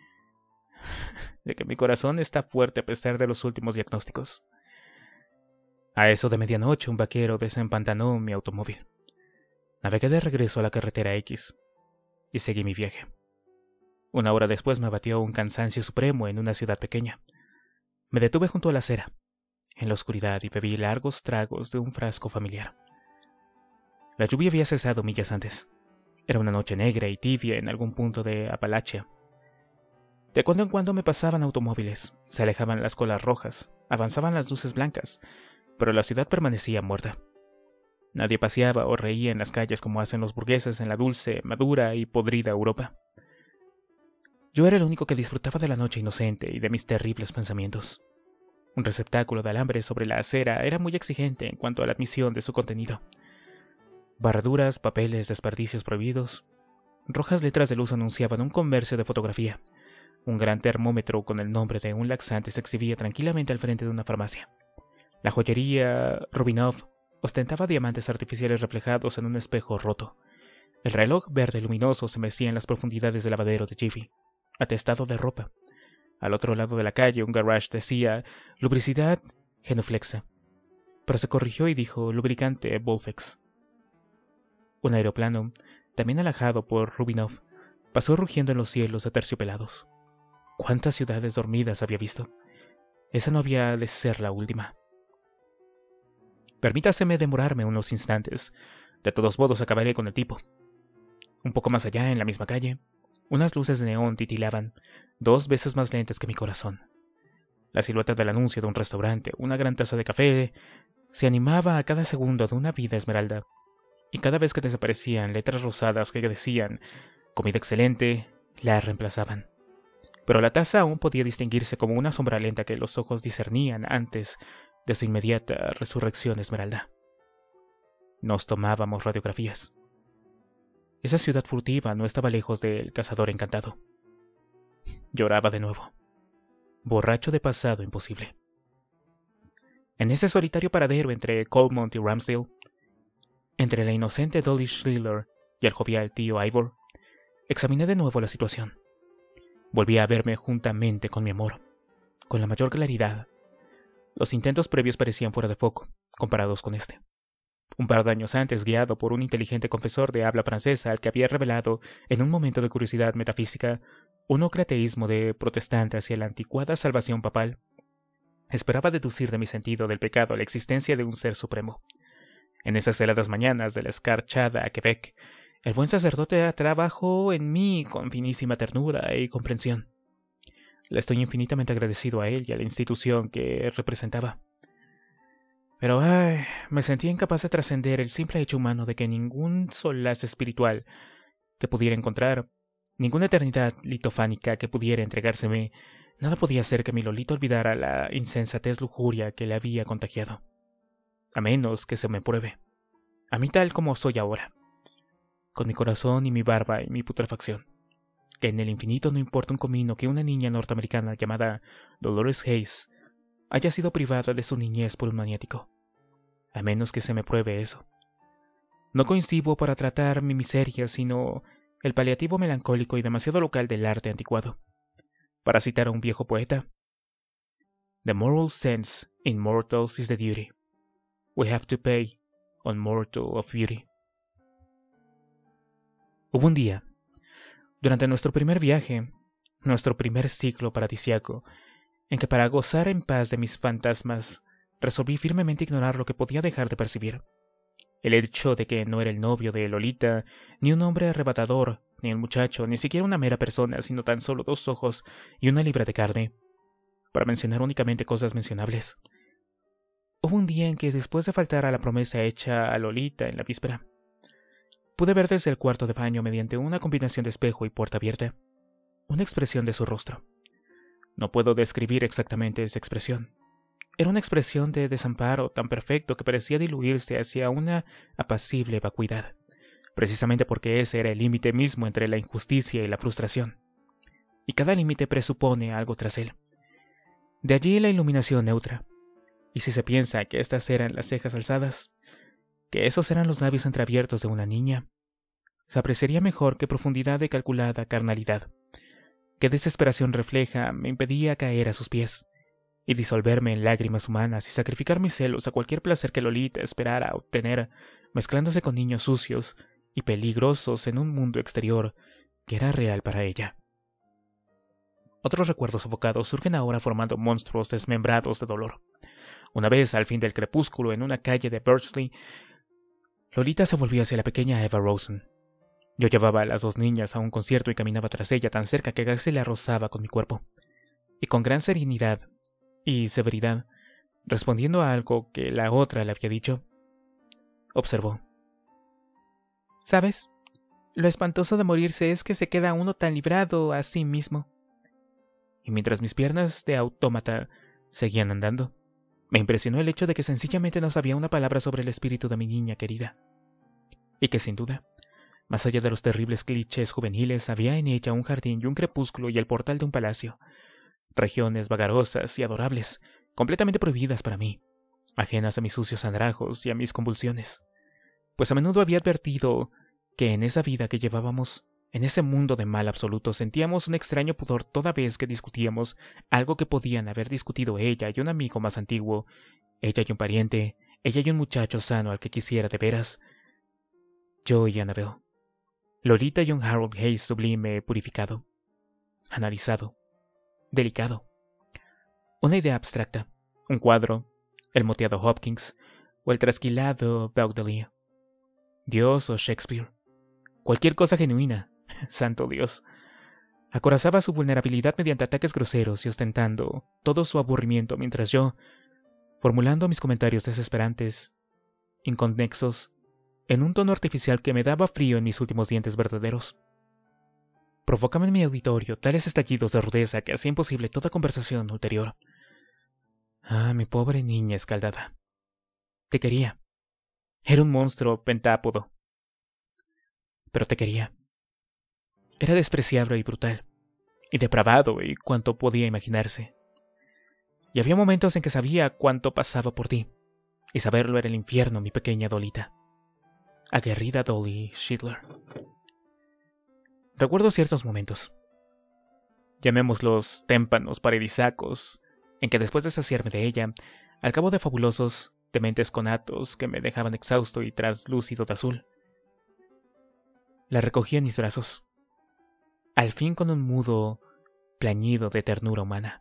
de que mi corazón está fuerte a pesar de los últimos diagnósticos. A eso de medianoche, un vaquero desempantanó mi automóvil. Navegué de regreso a la carretera X y seguí mi viaje. Una hora después me abatió un cansancio supremo en una ciudad pequeña. Me detuve junto a la acera, en la oscuridad, y bebí largos tragos de un frasco familiar. La lluvia había cesado millas antes. Era una noche negra y tibia en algún punto de Apalachia. De cuando en cuando me pasaban automóviles, se alejaban las colas rojas, avanzaban las luces blancas, pero la ciudad permanecía muerta. Nadie paseaba o reía en las calles como hacen los burgueses en la dulce, madura y podrida Europa. Yo era el único que disfrutaba de la noche inocente y de mis terribles pensamientos. Un receptáculo de alambre sobre la acera era muy exigente en cuanto a la admisión de su contenido. Barraduras, papeles, desperdicios prohibidos. Rojas letras de luz anunciaban un comercio de fotografía. Un gran termómetro con el nombre de un laxante se exhibía tranquilamente al frente de una farmacia. La joyería Rubinov ostentaba diamantes artificiales reflejados en un espejo roto. El reloj verde luminoso se mecía en las profundidades del lavadero de Jiffy, atestado de ropa. Al otro lado de la calle, un garage decía lubricidad genuflexa, pero se corrigió y dijo lubricante Volfex. Un aeroplano, también alajado por Rubinov, pasó rugiendo en los cielos aterciopelados. ¿Cuántas ciudades dormidas había visto? Esa no había de ser la última. Permítaseme demorarme unos instantes. De todos modos acabaré con el tipo. Un poco más allá, en la misma calle, unas luces de neón titilaban, dos veces más lentas que mi corazón. La silueta del anuncio de un restaurante, una gran taza de café, se animaba a cada segundo de una vida esmeralda, y cada vez que desaparecían letras rosadas que decían comida excelente, la reemplazaban. Pero la taza aún podía distinguirse como una sombra lenta que los ojos discernían antes de su inmediata resurrección esmeralda. Nos tomábamos radiografías. Esa ciudad furtiva no estaba lejos del cazador encantado. Lloraba de nuevo, borracho de pasado imposible. En ese solitario paradero entre Coldmont y Ramsdale, entre la inocente Dolly Schiller y el jovial tío Ivor, examiné de nuevo la situación. Volví a verme juntamente con mi amor, con la mayor claridad. Los intentos previos parecían fuera de foco, comparados con este. Un par de años antes, guiado por un inteligente confesor de habla francesa al que había revelado, en un momento de curiosidad metafísica, un ocrateísmo de protestante hacia la anticuada salvación papal, esperaba deducir de mi sentido del pecado la existencia de un ser supremo. En esas heladas mañanas de la escarchada a Quebec, el buen sacerdote trabajó en mí con finísima ternura y comprensión. Le estoy infinitamente agradecido a él y a la institución que representaba. Pero ay, me sentía incapaz de trascender el simple hecho humano de que ningún solaz espiritual que pudiera encontrar, ninguna eternidad litofánica que pudiera entregárseme, nada podía hacer que mi Lolita olvidara la insensatez lujuria que le había contagiado. A menos que se me pruebe, a mí tal como soy ahora, con mi corazón y mi barba y mi putrefacción, que en el infinito no importa un comino que una niña norteamericana llamada Dolores Hayes haya sido privada de su niñez por un maniático. A menos que se me pruebe eso. No coincido para tratar mi miseria, sino el paliativo melancólico y demasiado local del arte anticuado. Para citar a un viejo poeta: The moral sense in mortals is the duty we have to pay on mortal of beauty. Hubo un día, durante nuestro primer viaje, nuestro primer ciclo paradisiaco, en que para gozar en paz de mis fantasmas, resolví firmemente ignorar lo que podía dejar de percibir. El hecho de que no era el novio de Lolita, ni un hombre arrebatador, ni un muchacho, ni siquiera una mera persona, sino tan solo dos ojos y una libra de carne, para mencionar únicamente cosas mencionables. Hubo un día en que, después de faltar a la promesa hecha a Lolita en la víspera, pude ver desde el cuarto de baño, mediante una combinación de espejo y puerta abierta, una expresión de su rostro. No puedo describir exactamente esa expresión. Era una expresión de desamparo tan perfecto que parecía diluirse hacia una apacible vacuidad, precisamente porque ese era el límite mismo entre la injusticia y la frustración. Y cada límite presupone algo tras él. De allí la iluminación neutra. Y si se piensa que estas eran las cejas alzadas, que esos eran los labios entreabiertos de una niña, se apreciaría mejor qué profundidad de calculada carnalidad, qué desesperación refleja me impedía caer a sus pies y disolverme en lágrimas humanas y sacrificar mis celos a cualquier placer que Lolita esperara obtener, mezclándose con niños sucios y peligrosos en un mundo exterior que era real para ella. Otros recuerdos sofocados surgen ahora formando monstruos desmembrados de dolor. Una vez, al fin del crepúsculo, en una calle de Bursley, Lolita se volvió hacia la pequeña Eva Rosen. Yo llevaba a las dos niñas a un concierto y caminaba tras ella tan cerca que casi la rozaba con mi cuerpo. Y con gran serenidad y severidad, respondiendo a algo que la otra le había dicho, observó: ¿Sabes? Lo espantoso de morirse es que se queda uno tan librado a sí mismo. Y mientras mis piernas de autómata seguían andando, me impresionó el hecho de que sencillamente no sabía una palabra sobre el espíritu de mi niña querida. Y que sin duda, más allá de los terribles clichés juveniles, había en ella un jardín y un crepúsculo y el portal de un palacio. Regiones vagarosas y adorables, completamente prohibidas para mí, ajenas a mis sucios andrajos y a mis convulsiones. Pues a menudo había advertido que en esa vida que llevábamos, en ese mundo de mal absoluto, sentíamos un extraño pudor toda vez que discutíamos algo que podían haber discutido ella y un amigo más antiguo, ella y un pariente, ella y un muchacho sano al que quisiera de veras, yo y Annabel, Lolita y un Harold Hayes sublime, purificado, analizado, delicado. Una idea abstracta, un cuadro, el moteado Hopkins o el trasquilado Baudelaire. Dios o Shakespeare. Cualquier cosa genuina, santo Dios. Acorazaba su vulnerabilidad mediante ataques groseros y ostentando todo su aburrimiento mientras yo, formulando mis comentarios desesperantes, inconexos, en un tono artificial que me daba frío en mis últimos dientes verdaderos, Provócame en mi auditorio tales estallidos de rudeza que hacía imposible toda conversación ulterior. Ah, mi pobre niña escaldada. Te quería. Era un monstruo pentápodo. Pero te quería. Era despreciable y brutal, y depravado y cuanto podía imaginarse. Y había momentos en que sabía cuánto pasaba por ti, y saberlo era el infierno, mi pequeña Dolita. Aguerrida Dolly Schindler. Recuerdo ciertos momentos, llamémoslos témpanos paradisacos, en que después de saciarme de ella, al cabo de fabulosos, dementes conatos que me dejaban exhausto y traslúcido de azul, la recogí en mis brazos, al fin con un mudo plañido de ternura humana.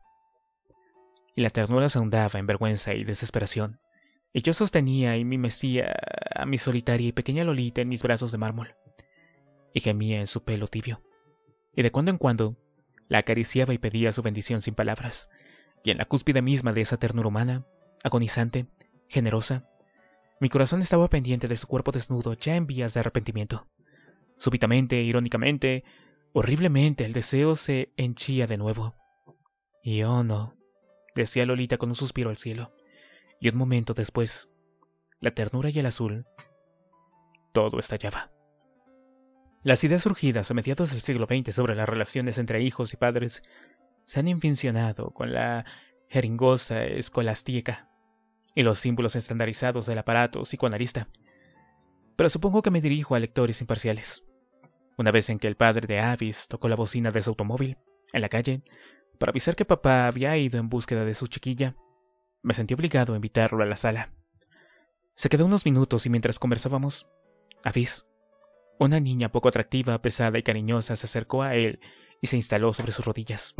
Y la ternura se ahondaba en vergüenza y desesperación, y yo sostenía y me mecía a mi solitaria y pequeña Lolita en mis brazos de mármol, y gemía en su pelo tibio, y de cuando en cuando la acariciaba y pedía su bendición sin palabras, y en la cúspide misma de esa ternura humana, agonizante, generosa, mi corazón estaba pendiente de su cuerpo desnudo ya en vías de arrepentimiento. Súbitamente, irónicamente, horriblemente, el deseo se henchía de nuevo. Y oh no, decía Lolita con un suspiro al cielo, y un momento después, la ternura y el azul, todo estallaba. Las ideas surgidas a mediados del siglo veinte sobre las relaciones entre hijos y padres se han infincionado con la jeringosa escolástica y los símbolos estandarizados del aparato psicoanalista. Pero supongo que me dirijo a lectores imparciales. Una vez en que el padre de Avis tocó la bocina de su automóvil, en la calle, para avisar que papá había ido en búsqueda de su chiquilla, me sentí obligado a invitarlo a la sala. Se quedó unos minutos y mientras conversábamos, Avis, una niña poco atractiva, pesada y cariñosa, se acercó a él y se instaló sobre sus rodillas.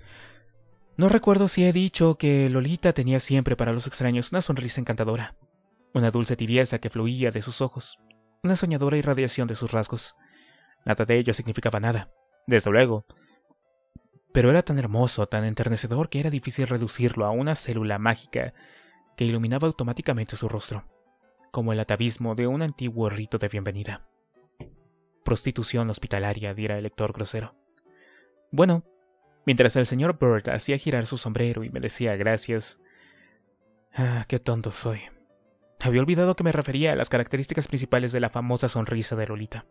No recuerdo si he dicho que Lolita tenía siempre para los extraños una sonrisa encantadora, una dulce tibieza que fluía de sus ojos, una soñadora irradiación de sus rasgos. Nada de ello significaba nada, desde luego, pero era tan hermoso, tan enternecedor que era difícil reducirlo a una célula mágica que iluminaba automáticamente su rostro, como el atavismo de un antiguo rito de bienvenida. Prostitución hospitalaria, diera el lector grosero. Bueno, mientras el señor Bird hacía girar su sombrero y me decía gracias... Ah, qué tonto soy. Había olvidado que me refería a las características principales de la famosa sonrisa de Lolita.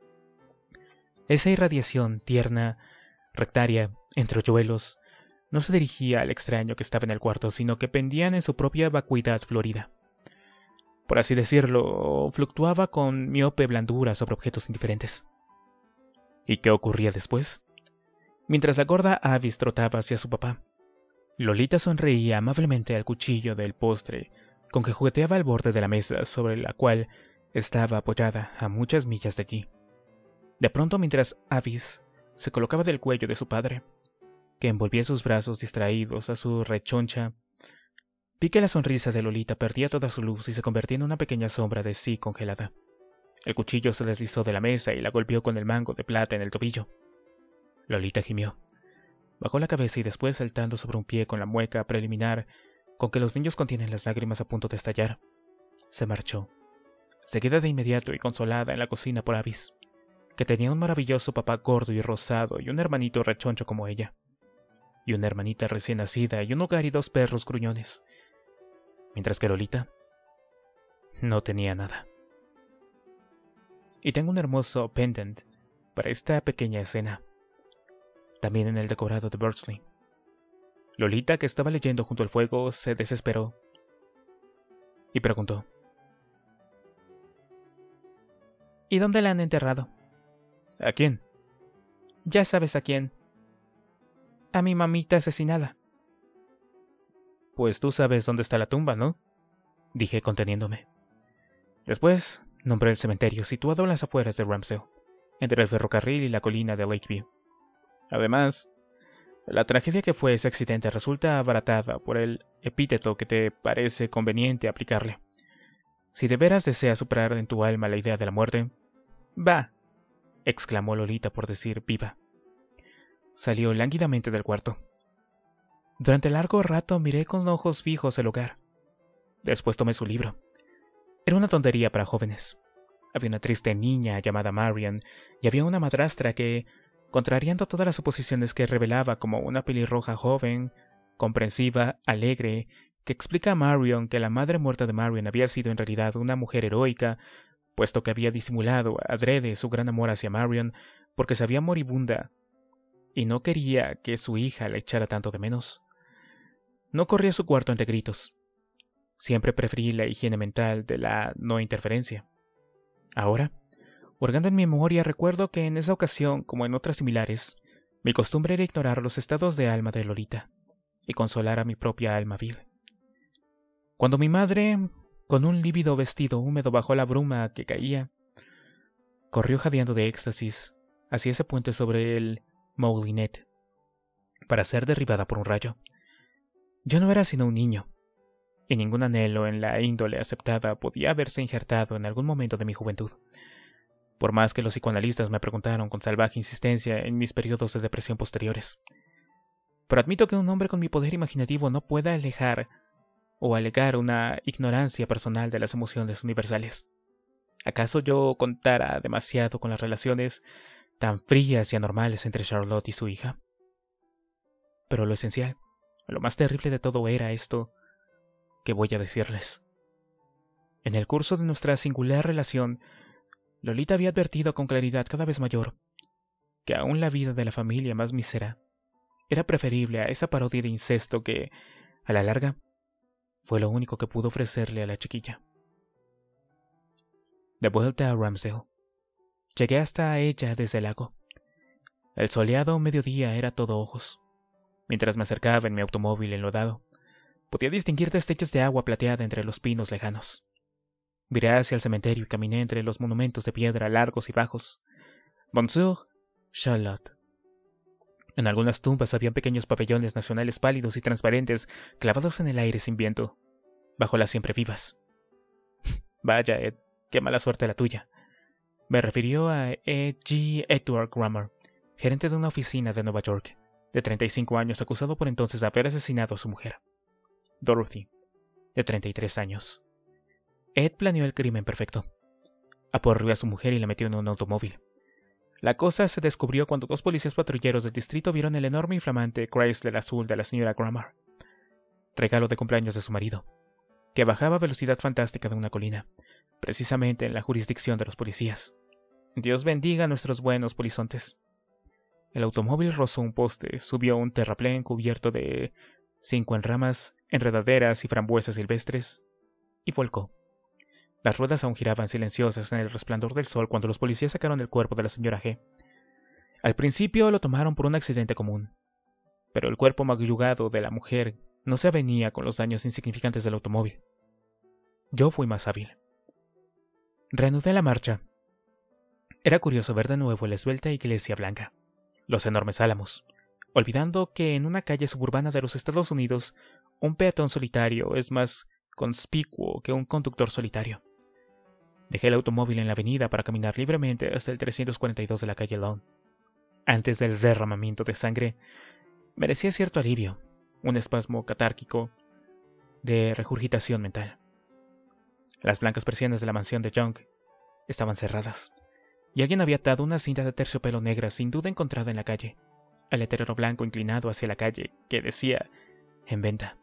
Esa irradiación tierna, rectaria, entre hoyuelos, no se dirigía al extraño que estaba en el cuarto, sino que pendían en su propia vacuidad florida. Por así decirlo, fluctuaba con miope blandura sobre objetos indiferentes. ¿Y qué ocurría después? Mientras la gorda Avis trotaba hacia su papá, Lolita sonreía amablemente al cuchillo del postre con que jugueteaba al borde de la mesa sobre la cual estaba apoyada a muchas millas de allí. De pronto, mientras Avis se colocaba del cuello de su padre, que envolvía sus brazos distraídos a su rechoncha, vi que la sonrisa de Lolita perdía toda su luz y se convertía en una pequeña sombra de sí congelada. El cuchillo se deslizó de la mesa y la golpeó con el mango de plata en el tobillo. Lolita gimió. Bajó la cabeza y después, saltando sobre un pie con la mueca preliminar con que los niños contienen las lágrimas a punto de estallar, se marchó, seguida de inmediato y consolada en la cocina por Avis, que tenía un maravilloso papá gordo y rosado y un hermanito rechoncho como ella, y una hermanita recién nacida y un hogar y dos perros gruñones, mientras que Lolita no tenía nada. Y tengo un hermoso pendant para esta pequeña escena, también en el decorado de Birdsley. Lolita, que estaba leyendo junto al fuego, se desesperó y preguntó: ¿Y dónde la han enterrado? ¿A quién? Ya sabes a quién. A mi mamita asesinada. Pues tú sabes dónde está la tumba, ¿no? Dije conteniéndome. Después nombré el cementerio situado en las afueras de Ramsey, entre el ferrocarril y la colina de Lakeview. Además, la tragedia que fue ese accidente resulta abaratada por el epíteto que te parece conveniente aplicarle. Si de veras deseas superar en tu alma la idea de la muerte, ¡va!, exclamó Lolita por decir viva. Salió lánguidamente del cuarto. Durante largo rato miré con ojos fijos el hogar. Después tomé su libro. Era una tontería para jóvenes. Había una triste niña llamada Marian y había una madrastra que, contrariando todas las suposiciones que revelaba como una pelirroja joven, comprensiva, alegre, que explica a Marion que la madre muerta de Marion había sido en realidad una mujer heroica, puesto que había disimulado adrede su gran amor hacia Marion porque sabía moribunda y no quería que su hija la echara tanto de menos. No corrí a su cuarto entre gritos. Siempre preferí la higiene mental de la no interferencia. Ahora, hurgando en mi memoria, recuerdo que en esa ocasión, como en otras similares, mi costumbre era ignorar los estados de alma de Lolita y consolar a mi propia alma vil. Cuando mi madre, con un lívido vestido húmedo bajo la bruma que caía, corrió jadeando de éxtasis hacia ese puente sobre el Moulinet para ser derribada por un rayo, yo no era sino un niño, y ningún anhelo en la índole aceptada podía haberse injertado en algún momento de mi juventud, por más que los psicoanalistas me preguntaron con salvaje insistencia en mis periodos de depresión posteriores. Pero admito que un hombre con mi poder imaginativo no pueda alejar o alegar una ignorancia personal de las emociones universales. ¿Acaso yo contara demasiado con las relaciones tan frías y anormales entre Charlotte y su hija? Pero lo esencial, lo más terrible de todo era esto que voy a decirles. En el curso de nuestra singular relación, Lolita había advertido con claridad cada vez mayor que aún la vida de la familia más mísera era preferible a esa parodia de incesto que, a la larga, fue lo único que pudo ofrecerle a la chiquilla. De vuelta a Ramsdale, llegué hasta ella desde el lago. El soleado mediodía era todo ojos. Mientras me acercaba en mi automóvil enlodado, podía distinguir destellos de agua plateada entre los pinos lejanos. Viré hacia el cementerio y caminé entre los monumentos de piedra largos y bajos. Bonjour, Charlotte. En algunas tumbas habían pequeños pabellones nacionales pálidos y transparentes clavados en el aire sin viento, bajo las siempre vivas. Vaya, Ed, qué mala suerte la tuya. Me refirió a E. G. Edward Grammer, gerente de una oficina de Nueva York, de treinta y cinco años, acusado por entonces de haber asesinado a su mujer, Dorothy, de treinta y tres años. Ed planeó el crimen perfecto. Aporreó a su mujer y la metió en un automóvil. La cosa se descubrió cuando dos policías patrulleros del distrito vieron el enorme y flamante Chrysler azul de la señora Grammer, regalo de cumpleaños de su marido, que bajaba a velocidad fantástica de una colina, precisamente en la jurisdicción de los policías. Dios bendiga a nuestros buenos polizontes. El automóvil rozó un poste, subió un terraplén cubierto de cinco enramas, enredaderas y frambuesas silvestres, y volcó. Las ruedas aún giraban silenciosas en el resplandor del sol cuando los policías sacaron el cuerpo de la señora G. Al principio lo tomaron por un accidente común, pero el cuerpo magullugado de la mujer no se avenía con los daños insignificantes del automóvil. Yo fui más hábil. Reanudé la marcha. Era curioso ver de nuevo la esbelta iglesia blanca, los enormes álamos, olvidando que en una calle suburbana de los Estados Unidos un peatón solitario es más conspicuo que un conductor solitario. Dejé el automóvil en la avenida para caminar libremente hasta el trescientos cuarenta y dos de la calle Lone. Antes del derramamiento de sangre, merecía cierto alivio, un espasmo catárquico de regurgitación mental. Las blancas persianas de la mansión de Young estaban cerradas, y alguien había atado una cinta de terciopelo negra sin duda encontrada en la calle, al letrero blanco inclinado hacia la calle que decía «En venta».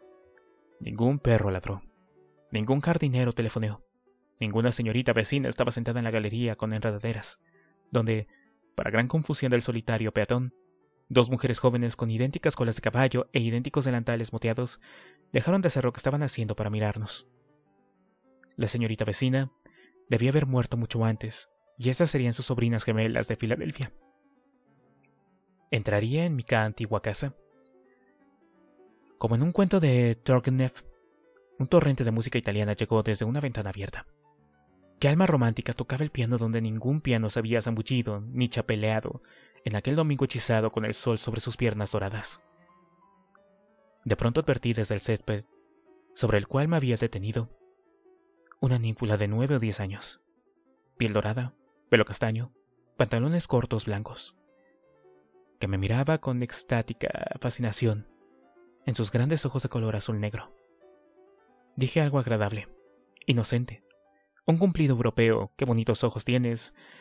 Ningún perro ladró, ningún jardinero telefoneó, ninguna señorita vecina estaba sentada en la galería con enredaderas, donde, para gran confusión del solitario peatón, dos mujeres jóvenes con idénticas colas de caballo e idénticos delantales moteados dejaron de hacer lo que estaban haciendo para mirarnos. La señorita vecina debía haber muerto mucho antes, y esas serían sus sobrinas gemelas de Filadelfia. ¿Entraría en mi antigua casa? Como en un cuento de Turgenev, un torrente de música italiana llegó desde una ventana abierta. ¿Qué alma romántica tocaba el piano donde ningún piano se había zambullido ni chapeleado en aquel domingo hechizado con el sol sobre sus piernas doradas? De pronto advertí desde el césped, sobre el cual me había detenido, una ninfula de nueve o diez años, piel dorada, pelo castaño, pantalones cortos blancos, que me miraba con extática fascinación en sus grandes ojos de color azul negro. Dije algo agradable, inocente. Un cumplido europeo, qué bonitos ojos tienes.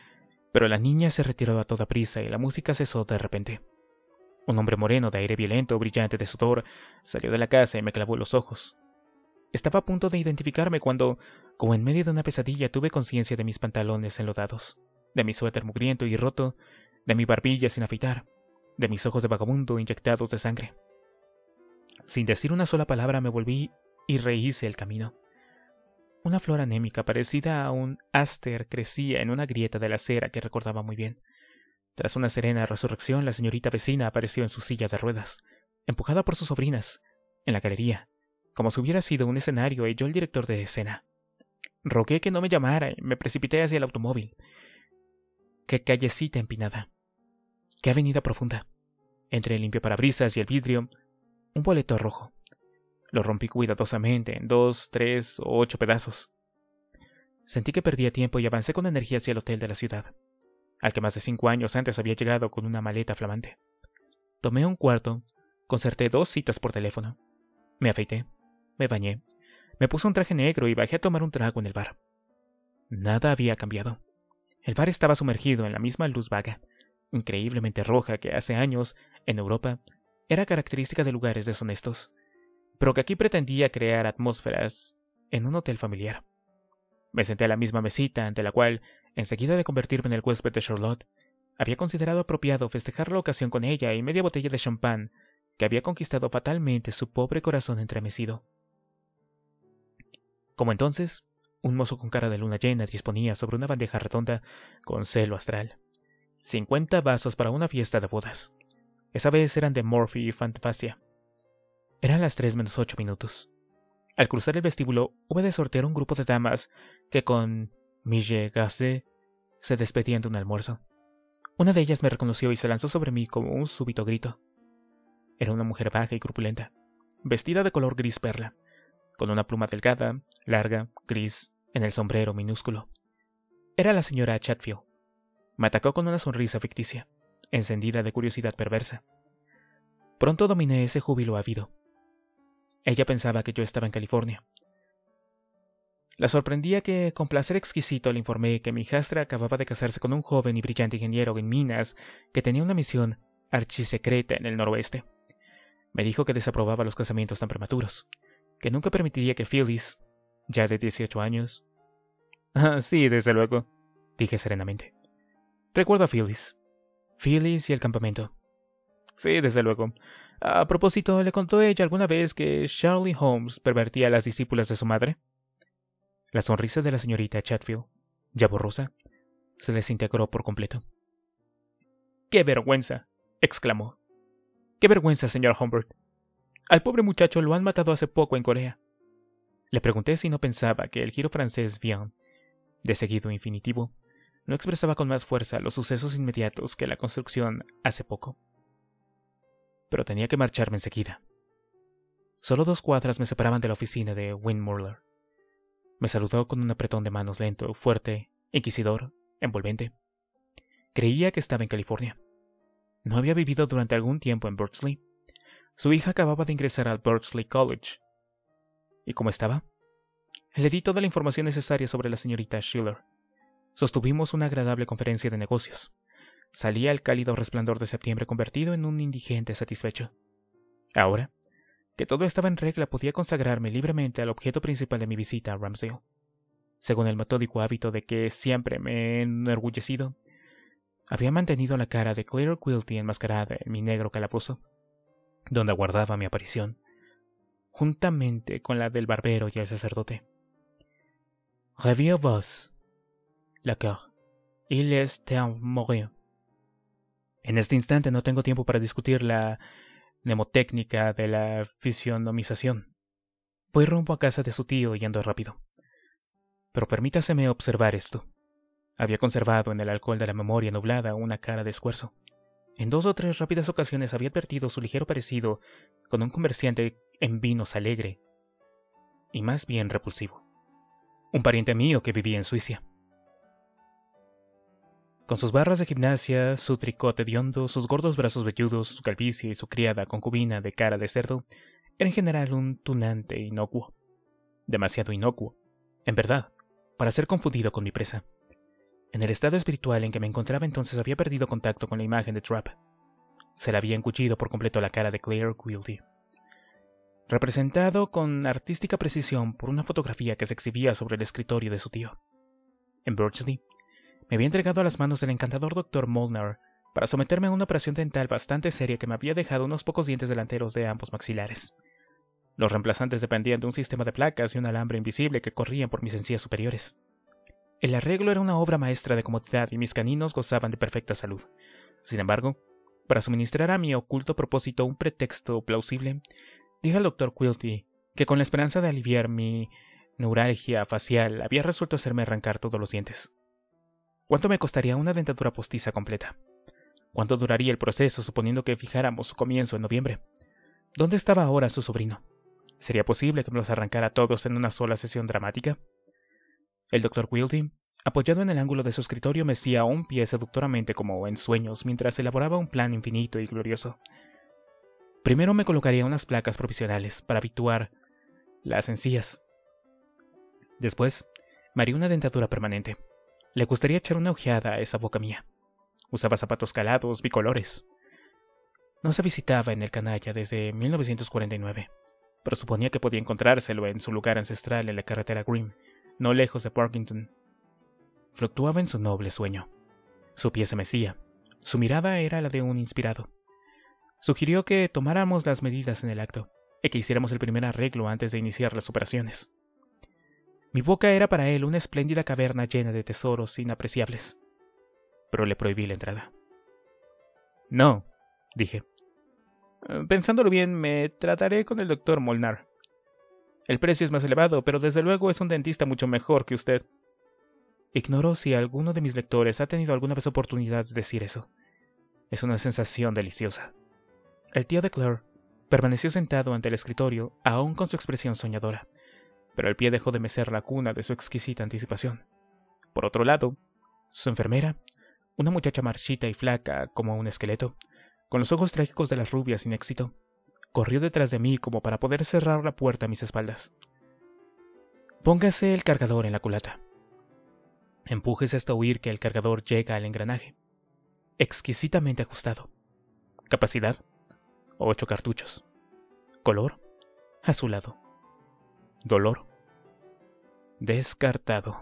Pero la niña se retiró a toda prisa y la música cesó de repente. Un hombre moreno de aire violento, brillante de sudor, salió de la casa y me clavó los ojos. Estaba a punto de identificarme cuando, como en medio de una pesadilla, tuve conciencia de mis pantalones enlodados, de mi suéter mugriento y roto, de mi barbilla sin afeitar, de mis ojos de vagabundo inyectados de sangre. Sin decir una sola palabra me volví y rehice el camino. Una flor anémica parecida a un áster crecía en una grieta de la acera que recordaba muy bien. Tras una serena resurrección, la señorita vecina apareció en su silla de ruedas, empujada por sus sobrinas, en la galería, como si hubiera sido un escenario y yo el director de escena. Rogué que no me llamara y me precipité hacia el automóvil. Qué callecita empinada. Qué avenida profunda. Entre el limpiaparabrisas y el vidrio, un boleto rojo. Lo rompí cuidadosamente en dos, tres o ocho pedazos. Sentí que perdía tiempo y avancé con energía hacia el hotel de la ciudad, al que más de cinco años antes había llegado con una maleta flamante. Tomé un cuarto, concerté dos citas por teléfono. Me afeité, me bañé, me puse un traje negro y bajé a tomar un trago en el bar. Nada había cambiado. El bar estaba sumergido en la misma luz vaga, increíblemente roja que hace años, en Europa, era característica de lugares deshonestos, pero que aquí pretendía crear atmósferas en un hotel familiar. Me senté a la misma mesita ante la cual, enseguida de convertirme en el huésped de Charlotte, había considerado apropiado festejar la ocasión con ella y media botella de champán que había conquistado fatalmente su pobre corazón entremecido. Como entonces, un mozo con cara de luna llena disponía sobre una bandeja redonda con celo astral. Cincuenta vasos para una fiesta de bodas. Esa vez eran de Morphy y Fantasia. Eran las tres menos ocho minutos. Al cruzar el vestíbulo, hube de sortear un grupo de damas que con Mille Gazé se despedían de un almuerzo. Una de ellas me reconoció y se lanzó sobre mí como un súbito grito. Era una mujer baja y corpulenta, vestida de color gris perla, con una pluma delgada, larga, gris, en el sombrero minúsculo. Era la señora Chatfield. Me atacó con una sonrisa ficticia, encendida de curiosidad perversa. Pronto dominé ese júbilo ávido. Ella pensaba que yo estaba en California. La sorprendía que, con placer exquisito, le informé que mi hijastra acababa de casarse con un joven y brillante ingeniero en minas que tenía una misión archisecreta en el noroeste. Me dijo que desaprobaba los casamientos tan prematuros, que nunca permitiría que Phyllis, ya de dieciocho años... Ah, sí, desde luego, dije serenamente. Recuerdo a Phyllis. Phyllis y el campamento. Sí, desde luego. A propósito, ¿le contó ella alguna vez que Charlie Holmes pervertía a las discípulas de su madre? La sonrisa de la señorita Chatfield, ya borrosa, se desintegró por completo. ¡Qué vergüenza!, exclamó. ¡Qué vergüenza, señor Humbert! Al pobre muchacho lo han matado hace poco en Corea. Le pregunté si no pensaba que el giro francés bien, de seguido infinitivo, no expresaba con más fuerza los sucesos inmediatos que la construcción hace poco. Pero tenía que marcharme enseguida. Solo dos cuadras me separaban de la oficina de Windmuller. Me saludó con un apretón de manos lento, fuerte, inquisidor, envolvente. Creía que estaba en California. No había vivido durante algún tiempo en Berkeley. Su hija acababa de ingresar al Berkeley College. ¿Y cómo estaba? Le di toda la información necesaria sobre la señorita Schiller. Sostuvimos una agradable conferencia de negocios. Salía el cálido resplandor de septiembre convertido en un indigente satisfecho. Ahora, que todo estaba en regla, podía consagrarme libremente al objeto principal de mi visita a Ramsdale. Según el metódico hábito de que siempre me he enorgullecido, había mantenido la cara de Claire Quilty enmascarada en mi negro calabozo, donde aguardaba mi aparición, juntamente con la del barbero y el sacerdote. Reviens-vous, la cœur, il est temps mourir. En este instante no tengo tiempo para discutir la mnemotécnica de la fisionomización. Voy rumbo a casa de su tío y ando rápido. Pero permítaseme observar esto. Había conservado en el alcohol de la memoria nublada una cara de esfuerzo. En dos o tres rápidas ocasiones había advertido su ligero parecido con un comerciante en vinos alegre y más bien repulsivo. Un pariente mío que vivía en Suiza. Con sus barras de gimnasia, su tricote hediondo, sus gordos brazos velludos, su calvicie y su criada concubina de cara de cerdo, era en general un tunante inocuo. Demasiado inocuo, en verdad, para ser confundido con mi presa. En el estado espiritual en que me encontraba entonces había perdido contacto con la imagen de Trapp. Se le había encuchido por completo la cara de Claire Quilty, representado con artística precisión por una fotografía que se exhibía sobre el escritorio de su tío. En Burghley, me había entregado a las manos del encantador doctor Molnar para someterme a una operación dental bastante seria que me había dejado unos pocos dientes delanteros de ambos maxilares. Los reemplazantes dependían de un sistema de placas y un alambre invisible que corrían por mis encías superiores. El arreglo era una obra maestra de comodidad y mis caninos gozaban de perfecta salud. Sin embargo, para suministrar a mi oculto propósito un pretexto plausible, dije al doctor Quilty que con la esperanza de aliviar mi neuralgia facial había resuelto hacerme arrancar todos los dientes. ¿Cuánto me costaría una dentadura postiza completa? ¿Cuánto duraría el proceso suponiendo que fijáramos su comienzo en noviembre? ¿Dónde estaba ahora su sobrino? ¿Sería posible que me los arrancara todos en una sola sesión dramática? El doctor Quilty, apoyado en el ángulo de su escritorio, mecía un pie seductoramente como en sueños mientras elaboraba un plan infinito y glorioso. Primero me colocaría unas placas provisionales para habituar las encías. Después, me haría una dentadura permanente. Le gustaría echar una ojeada a esa boca mía. Usaba zapatos calados, bicolores. No se visitaba en el canalla desde mil novecientos cuarenta y nueve, pero suponía que podía encontrárselo en su lugar ancestral en la carretera Grim, no lejos de Parkington. Fluctuaba en su noble sueño. Su pie se mecía. Su mirada era la de un inspirado. Sugirió que tomáramos las medidas en el acto y que hiciéramos el primer arreglo antes de iniciar las operaciones. Mi boca era para él una espléndida caverna llena de tesoros inapreciables, pero le prohibí la entrada. No, dije. Pensándolo bien, me trataré con el doctor Molnar. El precio es más elevado, pero desde luego es un dentista mucho mejor que usted. Ignoro si alguno de mis lectores ha tenido alguna vez oportunidad de decir eso. Es una sensación deliciosa. El tío de Claire permaneció sentado ante el escritorio, aún con su expresión soñadora, pero el pie dejó de mecer la cuna de su exquisita anticipación. Por otro lado, su enfermera, una muchacha marchita y flaca como un esqueleto, con los ojos trágicos de las rubias sin éxito, corrió detrás de mí como para poder cerrar la puerta a mis espaldas. Póngase el cargador en la culata. Empújese hasta oír que el cargador llega al engranaje. Exquisitamente ajustado. Capacidad: ocho cartuchos. Color: azulado. Dolor: descartado.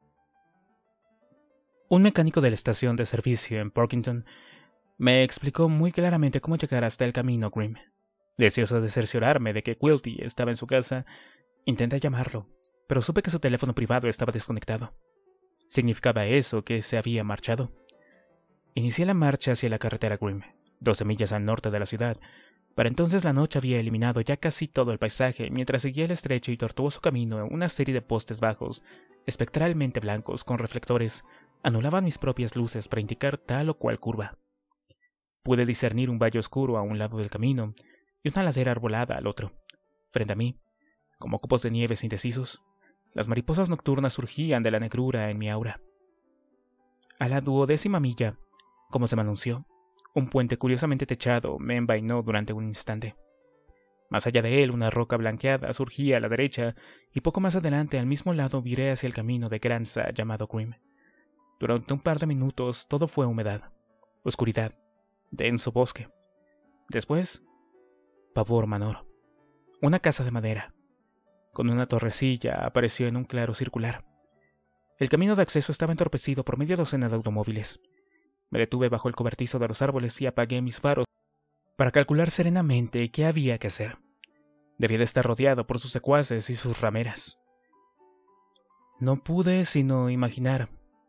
Un mecánico de la estación de servicio en Parkington me explicó muy claramente cómo llegar hasta el camino Grim. Deseoso de cerciorarme de que Quilty estaba en su casa, intenté llamarlo, pero supe que su teléfono privado estaba desconectado. ¿Significaba eso que se había marchado? Inicié la marcha hacia la carretera Grim, doce millas al norte de la ciudad. Para entonces la noche había eliminado ya casi todo el paisaje, mientras seguía el estrecho y tortuoso camino una serie de postes bajos, espectralmente blancos, con reflectores, anulaban mis propias luces para indicar tal o cual curva. Pude discernir un valle oscuro a un lado del camino y una ladera arbolada al otro. Frente a mí, como copos de nieves indecisos, las mariposas nocturnas surgían de la negrura en mi aura. A la duodécima milla, como se me anunció, un puente curiosamente techado me envainó durante un instante. Más allá de él, una roca blanqueada surgía a la derecha, y poco más adelante, al mismo lado, viré hacia el camino de Granza llamado Grim. Durante un par de minutos todo fue humedad, oscuridad, denso bosque. Después, pavor manor. Una casa de madera, con una torrecilla, apareció en un claro circular. El camino de acceso estaba entorpecido por media docena de automóviles. Me detuve bajo el cobertizo de los árboles y apagué mis faros para calcular serenamente qué había que hacer. Debía de estar rodeado por sus secuaces y sus rameras. No pude sino imaginar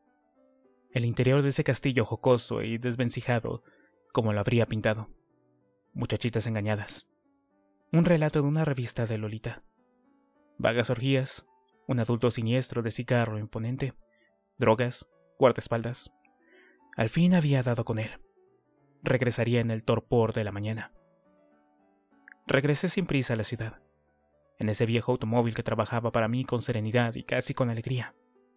el interior de ese castillo jocoso y desvencijado, como lo habría pintado. Muchachitas engañadas. Un relato de una revista de Lolita. Vagas orgías, un adulto siniestro de cigarro imponente, drogas, guardaespaldas. Al fin había dado con él. Regresaría en el torpor de la mañana. Regresé sin prisa a la ciudad, en ese viejo automóvil que trabajaba para mí con serenidad y casi con alegría.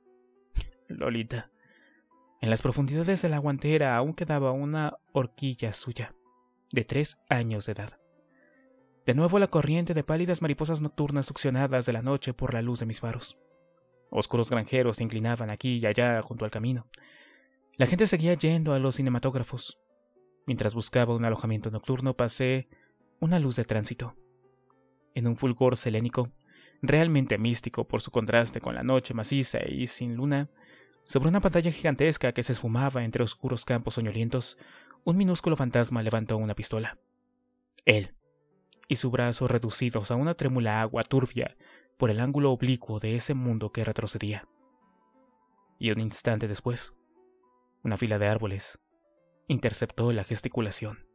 Lolita. En las profundidades de la guantera aún quedaba una horquilla suya, de tres años de edad. De nuevo la corriente de pálidas mariposas nocturnas succionadas de la noche por la luz de mis faros. Oscuros granjeros se inclinaban aquí y allá junto al camino. La gente seguía yendo a los cinematógrafos. Mientras buscaba un alojamiento nocturno, pasé una luz de tránsito. En un fulgor selénico, realmente místico por su contraste con la noche maciza y sin luna, sobre una pantalla gigantesca que se esfumaba entre oscuros campos soñolientos, un minúsculo fantasma levantó una pistola. Él, y su brazo reducidos a una trémula agua turbia por el ángulo oblicuo de ese mundo que retrocedía. Y un instante después, una fila de árboles interceptó la gesticulación.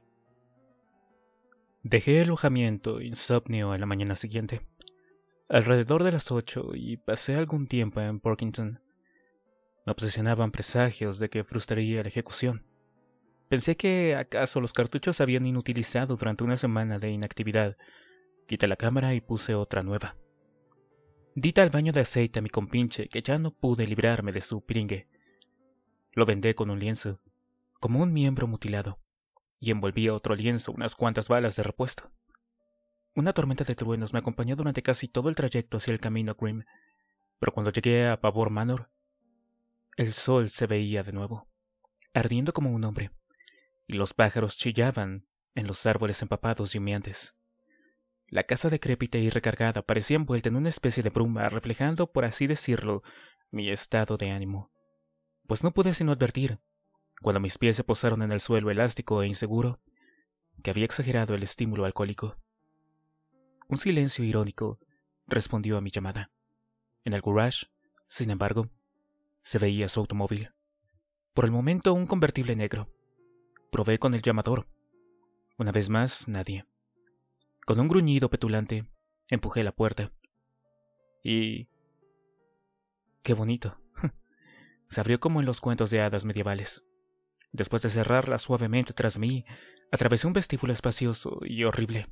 Dejé el alojamiento insomnio a la mañana siguiente, alrededor de las ocho, y pasé algún tiempo en Porkington. Me obsesionaban presagios de que frustraría la ejecución. Pensé que acaso los cartuchos se habían inutilizado durante una semana de inactividad. Quité la cámara y puse otra nueva. Di al baño de aceite a mi compinche que ya no pude librarme de su piringue. Lo vendé con un lienzo, como un miembro mutilado, y envolví a otro lienzo unas cuantas balas de repuesto. Una tormenta de truenos me acompañó durante casi todo el trayecto hacia el camino Grim, pero cuando llegué a Pavor Manor, el sol se veía de nuevo, ardiendo como un hombre, y los pájaros chillaban en los árboles empapados y humeantes. La casa decrépita y recargada parecía envuelta en una especie de bruma, reflejando, por así decirlo, mi estado de ánimo. Pues no pude sino advertir, cuando mis pies se posaron en el suelo elástico e inseguro, que había exagerado el estímulo alcohólico. Un silencio irónico respondió a mi llamada. En el garage, sin embargo, se veía su automóvil. Por el momento, un convertible negro. Probé con el llamador. Una vez más, nadie. Con un gruñido petulante, empujé la puerta. Y... ¡qué bonito! Se abrió como en los cuentos de hadas medievales. Después de cerrarla suavemente tras mí, atravesé un vestíbulo espacioso y horrible.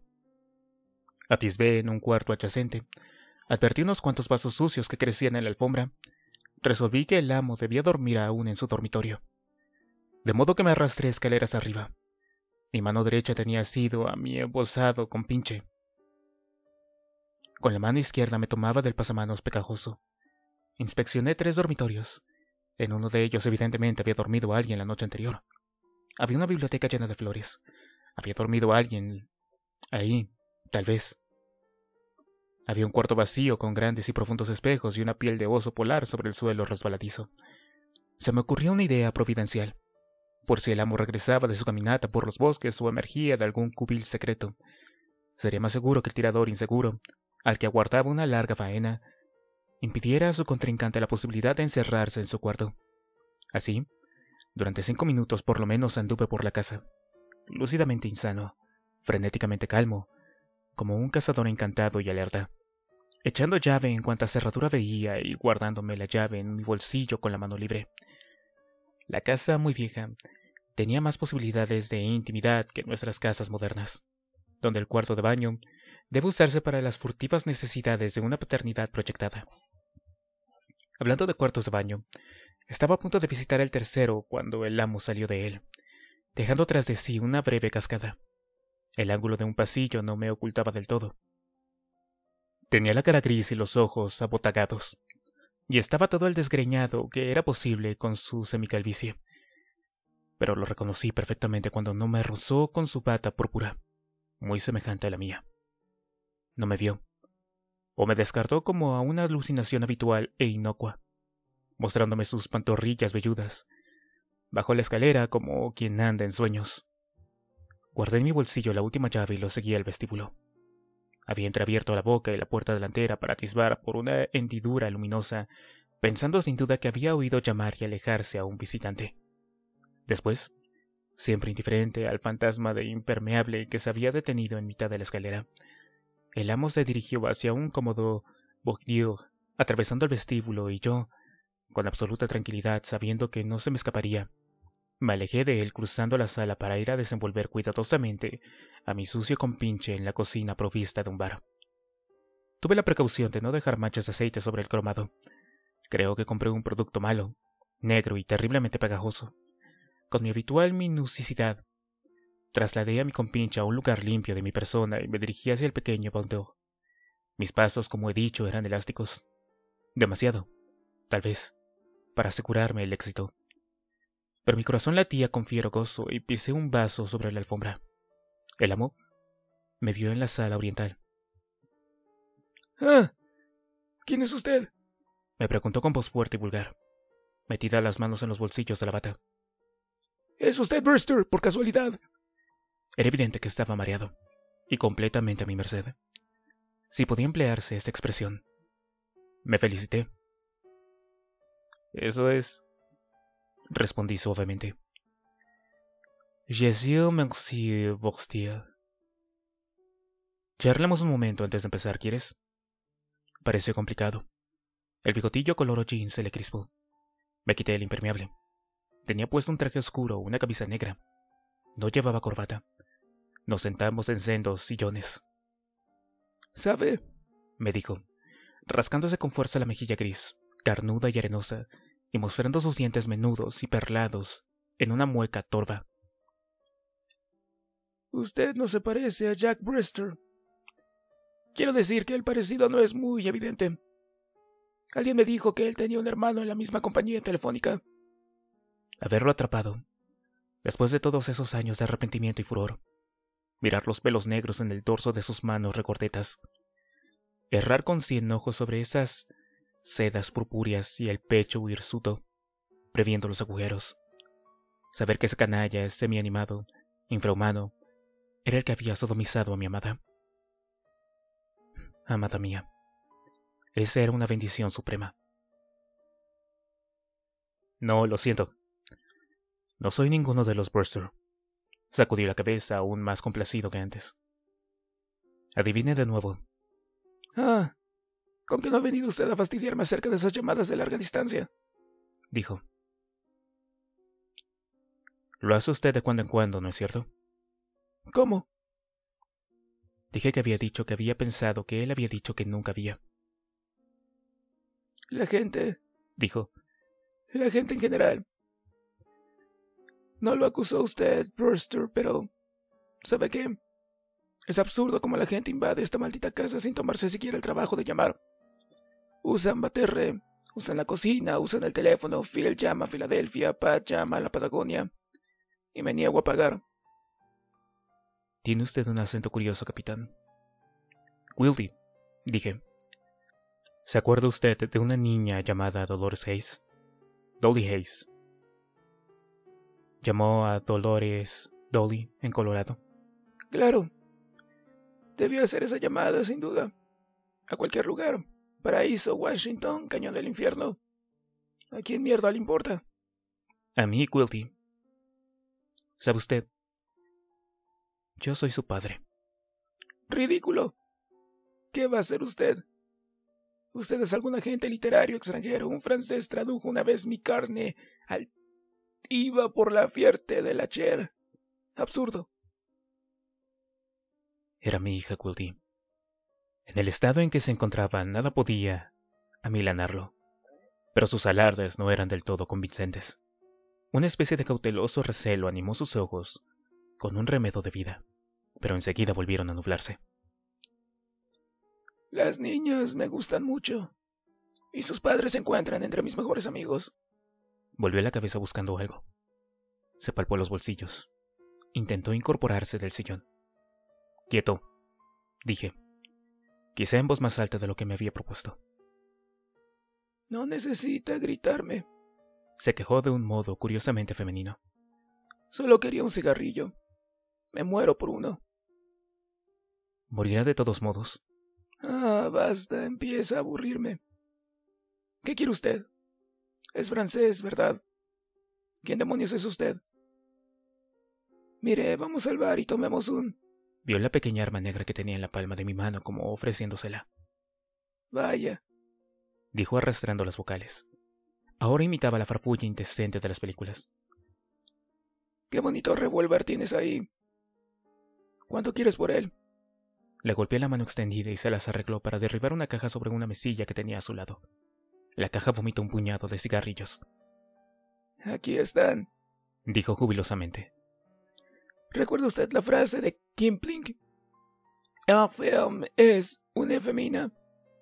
Atisbé en un cuarto adyacente. Advertí unos cuantos vasos sucios que crecían en la alfombra. Resolví que el amo debía dormir aún en su dormitorio. De modo que me arrastré escaleras arriba. Mi mano derecha tenía asido a mi embosado compinche. Con la mano izquierda me tomaba del pasamanos pegajoso. Inspeccioné tres dormitorios. En uno de ellos evidentemente había dormido alguien la noche anterior. Había una biblioteca llena de flores. Había dormido alguien ahí, tal vez. Había un cuarto vacío con grandes y profundos espejos y una piel de oso polar sobre el suelo resbaladizo. Se me ocurrió una idea providencial. Por si el amo regresaba de su caminata por los bosques o emergía de algún cubil secreto, sería más seguro que el tirador inseguro, al que aguardaba una larga faena, impidiera a su contrincante la posibilidad de encerrarse en su cuarto. Así, durante cinco minutos por lo menos anduve por la casa, lúcidamente insano, frenéticamente calmo, como un cazador encantado y alerta, echando llave en cuanta cerradura veía y guardándome la llave en mi bolsillo con la mano libre. La casa, muy vieja, tenía más posibilidades de intimidad que nuestras casas modernas, donde el cuarto de baño debe usarse para las furtivas necesidades de una paternidad proyectada. Hablando de cuartos de baño, estaba a punto de visitar el tercero cuando el amo salió de él, dejando tras de sí una breve cascada. El ángulo de un pasillo no me ocultaba del todo. Tenía la cara gris y los ojos abotagados, y estaba todo el desgreñado que era posible con su semicalvicie. Pero lo reconocí perfectamente cuando no me rozó con su bata púrpura, muy semejante a la mía. No me vio, o me descartó como a una alucinación habitual e inocua, mostrándome sus pantorrillas velludas. Bajó la escalera como quien anda en sueños. Guardé en mi bolsillo la última llave y lo seguí al vestíbulo. Había entreabierto la boca y la puerta delantera para atisbar por una hendidura luminosa, pensando sin duda que había oído llamar y alejarse a un visitante. Después, siempre indiferente al fantasma de impermeable que se había detenido en mitad de la escalera, el amo se dirigió hacia un cómodo boudoir, atravesando el vestíbulo, y yo, con absoluta tranquilidad, sabiendo que no se me escaparía, me alejé de él cruzando la sala para ir a desenvolver cuidadosamente a mi sucio compinche en la cocina provista de un bar. Tuve la precaución de no dejar manchas de aceite sobre el cromado. Creo que compré un producto malo, negro y terriblemente pegajoso. Con mi habitual minuciosidad, trasladé a mi compinche a un lugar limpio de mi persona y me dirigí hacia el pequeño boudoir. Mis pasos, como he dicho, eran elásticos. Demasiado, tal vez, para asegurarme el éxito. Pero mi corazón latía con fiero gozo y pisé un vaso sobre la alfombra. El amo me vio en la sala oriental. «Ah, ¿quién es usted?», me preguntó con voz fuerte y vulgar, metida las manos en los bolsillos de la bata. «¿Es usted Brewster, por casualidad?». Era evidente que estaba mareado, y completamente a mi merced. Si podía emplearse esta expresión. Me felicité. «Eso es», respondí suavemente. «Je suis merci, Boxtier». Charlemos un momento antes de empezar, ¿quieres? Pareció complicado. El bigotillo color jean se le crispó. Me quité el impermeable. Tenía puesto un traje oscuro, una camisa negra. No llevaba corbata. Nos sentamos en sendos sillones. «¿Sabe?», me dijo, rascándose con fuerza la mejilla gris, carnuda y arenosa, y mostrando sus dientes menudos y perlados en una mueca torva. «Usted no se parece a Jack Brewster. Quiero decir que el parecido no es muy evidente. Alguien me dijo que él tenía un hermano en la misma compañía telefónica». Haberlo atrapado, después de todos esos años de arrepentimiento y furor, mirar los pelos negros en el dorso de sus manos recordetas, errar con cien ojos sobre esas sedas purpúreas y el pecho hirsuto, previendo los agujeros. Saber que ese canalla, semi-animado, infrahumano, era el que había sodomizado a mi amada. Amada mía, esa era una bendición suprema. No, lo siento. No soy ninguno de los Brewster. Sacudí la cabeza aún más complacido que antes. Adivine de nuevo. «Ah, ¿con qué no ha venido usted a fastidiarme acerca de esas llamadas de larga distancia?», dijo. Lo hace usted de cuando en cuando, ¿no es cierto? «¿Cómo?». Dije que había dicho que había pensado que él había dicho que nunca había. «La gente», dijo. «La gente en general. No lo acusó usted, Brewster, pero ¿sabe qué? Es absurdo cómo la gente invade esta maldita casa sin tomarse siquiera el trabajo de llamar. Usan Baterre, usan la cocina, usan el teléfono, Phil llama a Filadelfia, Pat llama a la Patagonia, y me niego a pagar». Tiene usted un acento curioso, capitán. Wildy, dije. ¿Se acuerda usted de una niña llamada Dolores Hayes? Dolly Hayes. Llamó a Dolores Dolly en Colorado. «Claro. Debió hacer esa llamada, sin duda. A cualquier lugar. Paraíso, Washington, Cañón del Infierno. ¿A quién mierda le importa?». A mí, Wildy. ¿Sabe usted? Yo soy su padre. «Ridículo. ¿Qué va a hacer usted? Usted es algún agente literario extranjero. Un francés tradujo una vez mi carne al... Iba por la fierte de la Cher. Absurdo». Era mi hija, Wildy. En el estado en que se encontraba, nada podía amilanarlo. Pero sus alardes no eran del todo convincentes. Una especie de cauteloso recelo animó sus ojos con un remedo de vida, pero enseguida volvieron a nublarse. «Las niñas me gustan mucho, y sus padres se encuentran entre mis mejores amigos». Volvió la cabeza buscando algo. Se palpó los bolsillos. Intentó incorporarse del sillón. «Quieto», dije, quizá en voz más alta de lo que me había propuesto. «No necesita gritarme», se quejó de un modo curiosamente femenino. «Solo quería un cigarrillo. Me muero por uno». «Morirá de todos modos». «Ah, basta, empieza a aburrirme. ¿Qué quiere usted? Es francés, ¿verdad? ¿Quién demonios es usted? Mire, vamos al bar y tomemos un...». Vio la pequeña arma negra que tenía en la palma de mi mano como ofreciéndosela. «Vaya», dijo arrastrando las vocales. Ahora imitaba la farfulla indecente de las películas. «Qué bonito revólver tienes ahí. ¿Cuánto quieres por él?». Le golpeé la mano extendida y se las arregló para derribar una caja sobre una mesilla que tenía a su lado. La caja vomitó un puñado de cigarrillos. «Aquí están», dijo jubilosamente. ¿Recuerda usted la frase de Kipling? «El film es una efemina».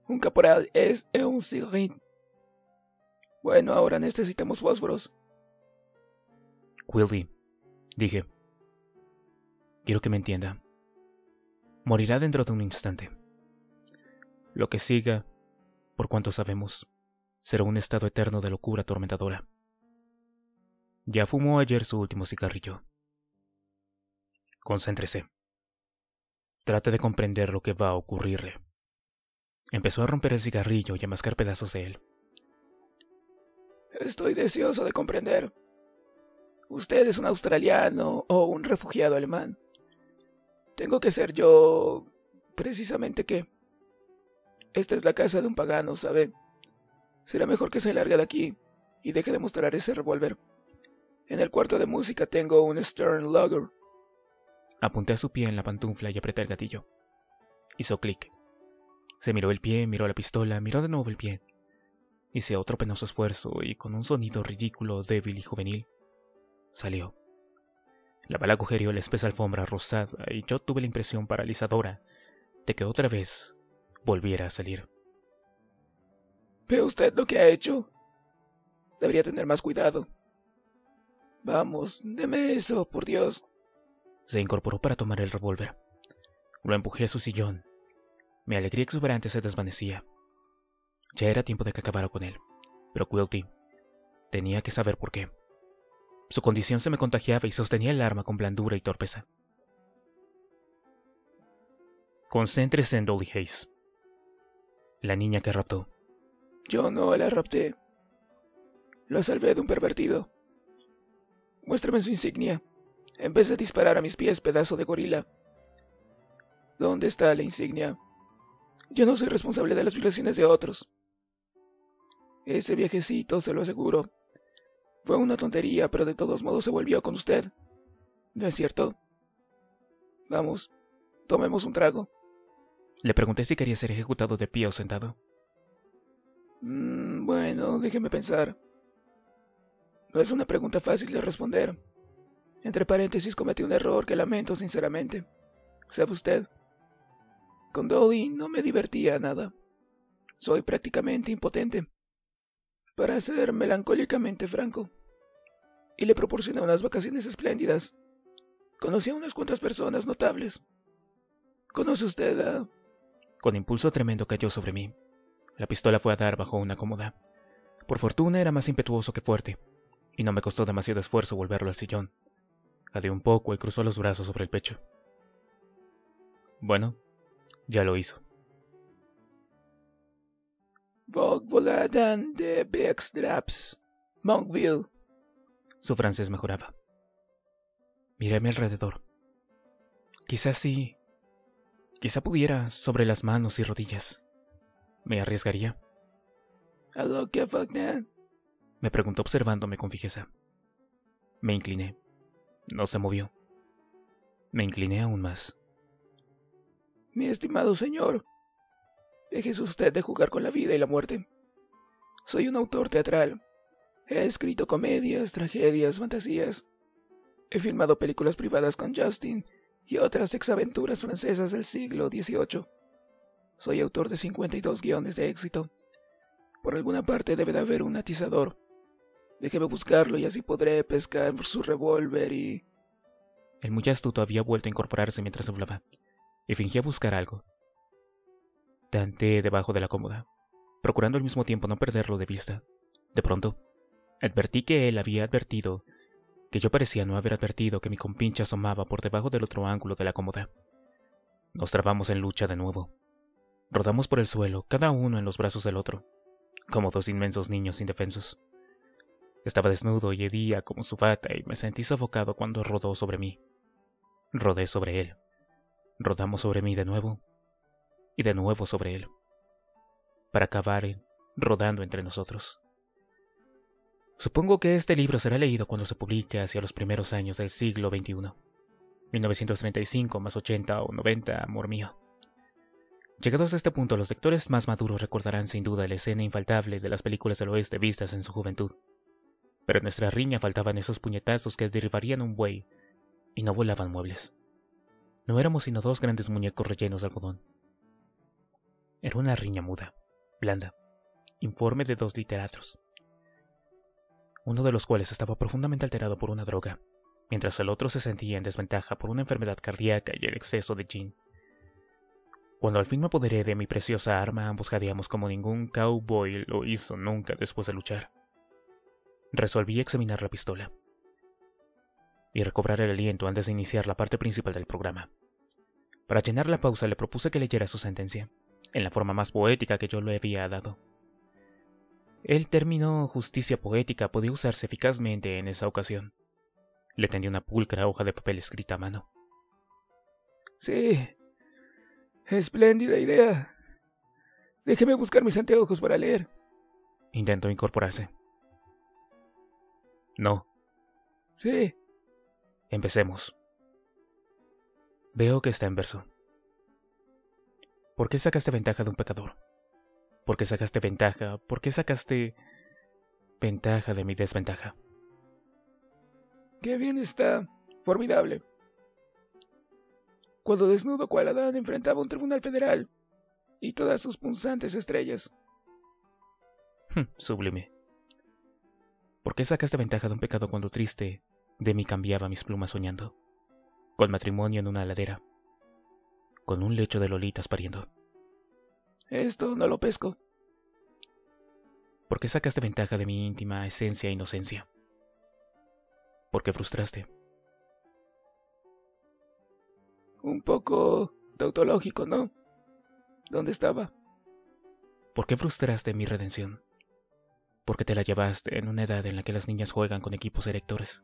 Un caporal es un cigarrillo. Bueno, ahora necesitamos fósforos. Quilty, dije. Quiero que me entienda. Morirá dentro de un instante. Lo que siga, por cuanto sabemos, será un estado eterno de locura atormentadora. Ya fumó ayer su último cigarrillo. Concéntrese. Trate de comprender lo que va a ocurrirle. Empezó a romper el cigarrillo y a mascar pedazos de él. Estoy deseoso de comprender. Usted es un australiano o un refugiado alemán. Tengo que ser yo... precisamente qué. Esta es la casa de un pagano, ¿sabe? Será mejor que se largue de aquí y deje de mostrar ese revólver. En el cuarto de música tengo un Stern Lager. Apunté a su pie en la pantufla y apreté el gatillo. Hizo clic. Se miró el pie, miró la pistola, miró de nuevo el pie. Hice otro penoso esfuerzo y con un sonido ridículo, débil y juvenil, salió. La bala agujereó la espesa alfombra rosada y yo tuve la impresión paralizadora de que otra vez volviera a salir. ¿Ve usted lo que ha hecho? Debería tener más cuidado. Vamos, deme eso, por Dios. Se incorporó para tomar el revólver. Lo empujé a su sillón. Mi alegría exuberante se desvanecía. Ya era tiempo de que acabara con él. Pero Quilty tenía que saber por qué. Su condición se me contagiaba y sostenía el arma con blandura y torpeza. Concéntrese en Dolly Hayes, la niña que raptó. Yo no la rapté. La salvé de un pervertido. Muéstrame su insignia. En vez de disparar a mis pies, pedazo de gorila. ¿Dónde está la insignia? Yo no soy responsable de las violaciones de otros. Ese viajecito, se lo aseguro, fue una tontería, pero de todos modos se volvió con usted. ¿No es cierto? Vamos, tomemos un trago. Le pregunté si quería ser ejecutado de pie o sentado. Mm, bueno, déjeme pensar. No es una pregunta fácil de responder. Entre paréntesis, cometí un error que lamento sinceramente. ¿Sabe usted? Con Dolly no me divertía nada. Soy prácticamente impotente, para ser melancólicamente franco. Y le proporcioné unas vacaciones espléndidas. Conocí a unas cuantas personas notables. ¿Conoce usted a...? Con impulso tremendo cayó sobre mí. La pistola fue a dar bajo una cómoda. Por fortuna era más impetuoso que fuerte, y no me costó demasiado esfuerzo volverlo al sillón. Jadeó un poco y cruzó los brazos sobre el pecho. Bueno, ya lo hizo. Voladan de Beckstraps, Monkville. Su francés mejoraba. Miré a mi alrededor. Quizás sí. Quizá pudiera sobre las manos y rodillas. ¿Me arriesgaría? ¿A lo que Fagnat? Me preguntó observándome con fijeza. Me incliné. No se movió. Me incliné aún más. Mi estimado señor, déjese usted de jugar con la vida y la muerte. Soy un autor teatral. He escrito comedias, tragedias, fantasías. He filmado películas privadas con Justin y otras exaventuras francesas del siglo dieciocho. Soy autor de cincuenta y dos guiones de éxito. Por alguna parte debe de haber un atizador. Déjeme buscarlo y así podré pescar por su revólver y... El muy astuto había vuelto a incorporarse mientras hablaba, y fingía buscar algo. Tanteé debajo de la cómoda, procurando al mismo tiempo no perderlo de vista. De pronto, advertí que él había advertido, que yo parecía no haber advertido que mi compinche asomaba por debajo del otro ángulo de la cómoda. Nos trabamos en lucha de nuevo. Rodamos por el suelo, cada uno en los brazos del otro, como dos inmensos niños indefensos. Estaba desnudo y hedía como su bata y me sentí sofocado cuando rodó sobre mí. Rodé sobre él. Rodamos sobre mí de nuevo y de nuevo sobre él, para acabar en, rodando entre nosotros. Supongo que este libro será leído cuando se publique hacia los primeros años del siglo veintiuno. mil novecientos treinta y cinco más ochenta o noventa, amor mío. Llegados a este punto, los lectores más maduros recordarán sin duda la escena infaltable de las películas del oeste vistas en su juventud. Pero en nuestra riña faltaban esos puñetazos que derribarían un buey y no volaban muebles. No éramos sino dos grandes muñecos rellenos de algodón. Era una riña muda, blanda, informe de dos literatos, uno de los cuales estaba profundamente alterado por una droga, mientras el otro se sentía en desventaja por una enfermedad cardíaca y el exceso de gin. Cuando al fin me apoderé de mi preciosa arma, ambos jadeamos como ningún cowboy lo hizo nunca después de luchar. Resolví examinar la pistola y recobrar el aliento antes de iniciar la parte principal del programa. Para llenar la pausa le propuse que leyera su sentencia, en la forma más poética que yo le había dado. El término justicia poética podía usarse eficazmente en esa ocasión. Le tendí una pulcra hoja de papel escrita a mano. Sí, espléndida idea. Déjeme buscar mis anteojos para leer. Intentó incorporarse. No. Sí. Empecemos. Veo que está en verso. ¿Por qué sacaste ventaja de un pecador? ¿Por qué sacaste ventaja? ¿Por qué sacaste ventaja de mi desventaja? Qué bien está. Formidable. Cuando desnudo cual Adán enfrentaba un tribunal federal y todas sus punzantes estrellas. Sublime. ¿Por qué sacaste ventaja de un pecado cuando triste de mí cambiaba mis plumas soñando? Con matrimonio en una ladera, con un lecho de lolitas pariendo. Esto no lo pesco. ¿Por qué sacaste ventaja de mi íntima esencia e inocencia? ¿Por qué frustraste? Un poco tautológico, ¿no? ¿Dónde estaba? ¿Por qué frustraste mi redención? ¿Por qué te la llevaste en una edad en la que las niñas juegan con equipos erectores?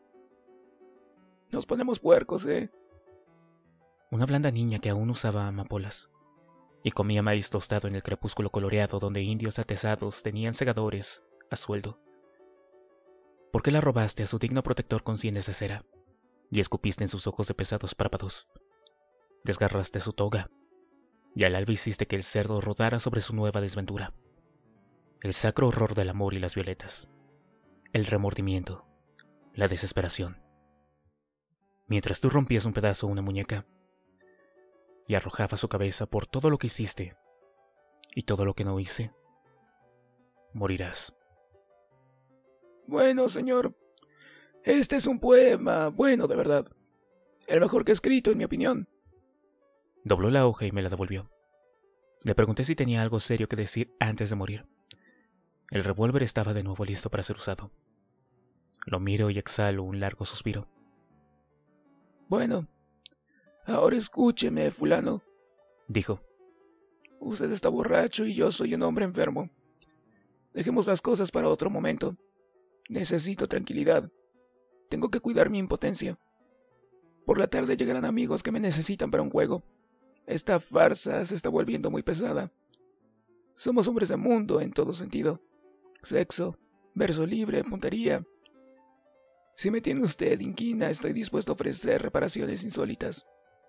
Nos ponemos puercos, ¿eh? Una blanda niña que aún usaba amapolas y comía maíz tostado en el crepúsculo coloreado donde indios atesados tenían segadores a sueldo. ¿Por qué la robaste a su digno protector con sienes de cera y escupiste en sus ojos de pesados párpados? Desgarraste su toga y al alba hiciste que el cerdo rodara sobre su nueva desventura. El sacro horror del amor y las violetas, el remordimiento, la desesperación. Mientras tú rompías un pedazo a una muñeca y arrojabas su cabeza por todo lo que hiciste y todo lo que no hice, morirás. Bueno, señor, este es un poema bueno de verdad. El mejor que he escrito, en mi opinión. Dobló la hoja y me la devolvió. Le pregunté si tenía algo serio que decir antes de morir. El revólver estaba de nuevo listo para ser usado. Lo miro y exhalo un largo suspiro. Bueno, ahora escúcheme, fulano, dijo. Usted está borracho y yo soy un hombre enfermo. Dejemos las cosas para otro momento. Necesito tranquilidad. Tengo que cuidar mi impotencia. Por la tarde llegarán amigos que me necesitan para un juego. Esta farsa se está volviendo muy pesada. Somos hombres de mundo en todo sentido. Sexo, verso libre, puntería. Si me tiene usted inquina, estoy dispuesto a ofrecer reparaciones insólitas.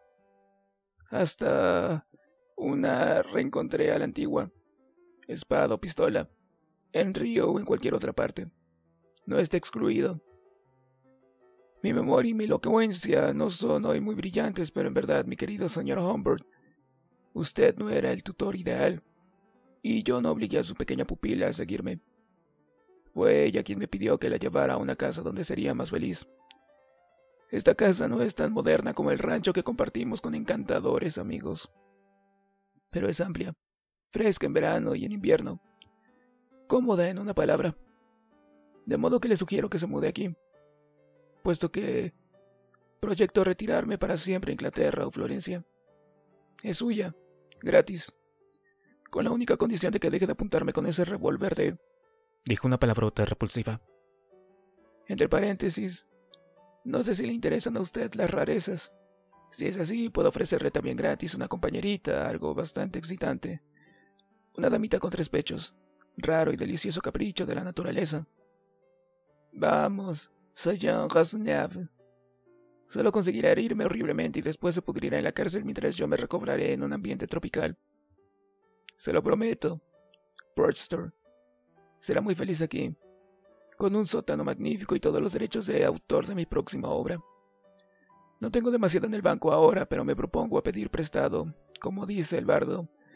Hasta una reencontré a la antigua. Espada o pistola. En río o en cualquier otra parte. No está excluido. Mi memoria y mi elocuencia no son hoy muy brillantes, pero en verdad, mi querido señor Humbert, usted no era el tutor ideal, y yo no obligué a su pequeña pupila a seguirme. Fue ella quien me pidió que la llevara a una casa donde sería más feliz. Esta casa no es tan moderna como el rancho que compartimos con encantadores amigos, pero es amplia, fresca en verano y en invierno, cómoda en una palabra, de modo que le sugiero que se mude aquí, puesto que proyecto retirarme para siempre a Inglaterra o Florencia. Es suya, gratis, con la única condición de que deje de apuntarme con ese revólver de... Dijo una palabrota repulsiva. Entre paréntesis, no sé si le interesan a usted las rarezas. Si es así, puedo ofrecerle también gratis una compañerita, algo bastante excitante. Una damita con tres pechos, raro y delicioso capricho de la naturaleza. Vamos, soy Jean Rasnave. Solo conseguirá herirme horriblemente y después se pudrirá en la cárcel mientras yo me recobraré en un ambiente tropical. Se lo prometo, Portster. Será muy feliz aquí, con un sótano magnífico y todos los derechos de autor de mi próxima obra. No tengo demasiado en el banco ahora, pero me propongo a pedir prestado, como dice el bardo,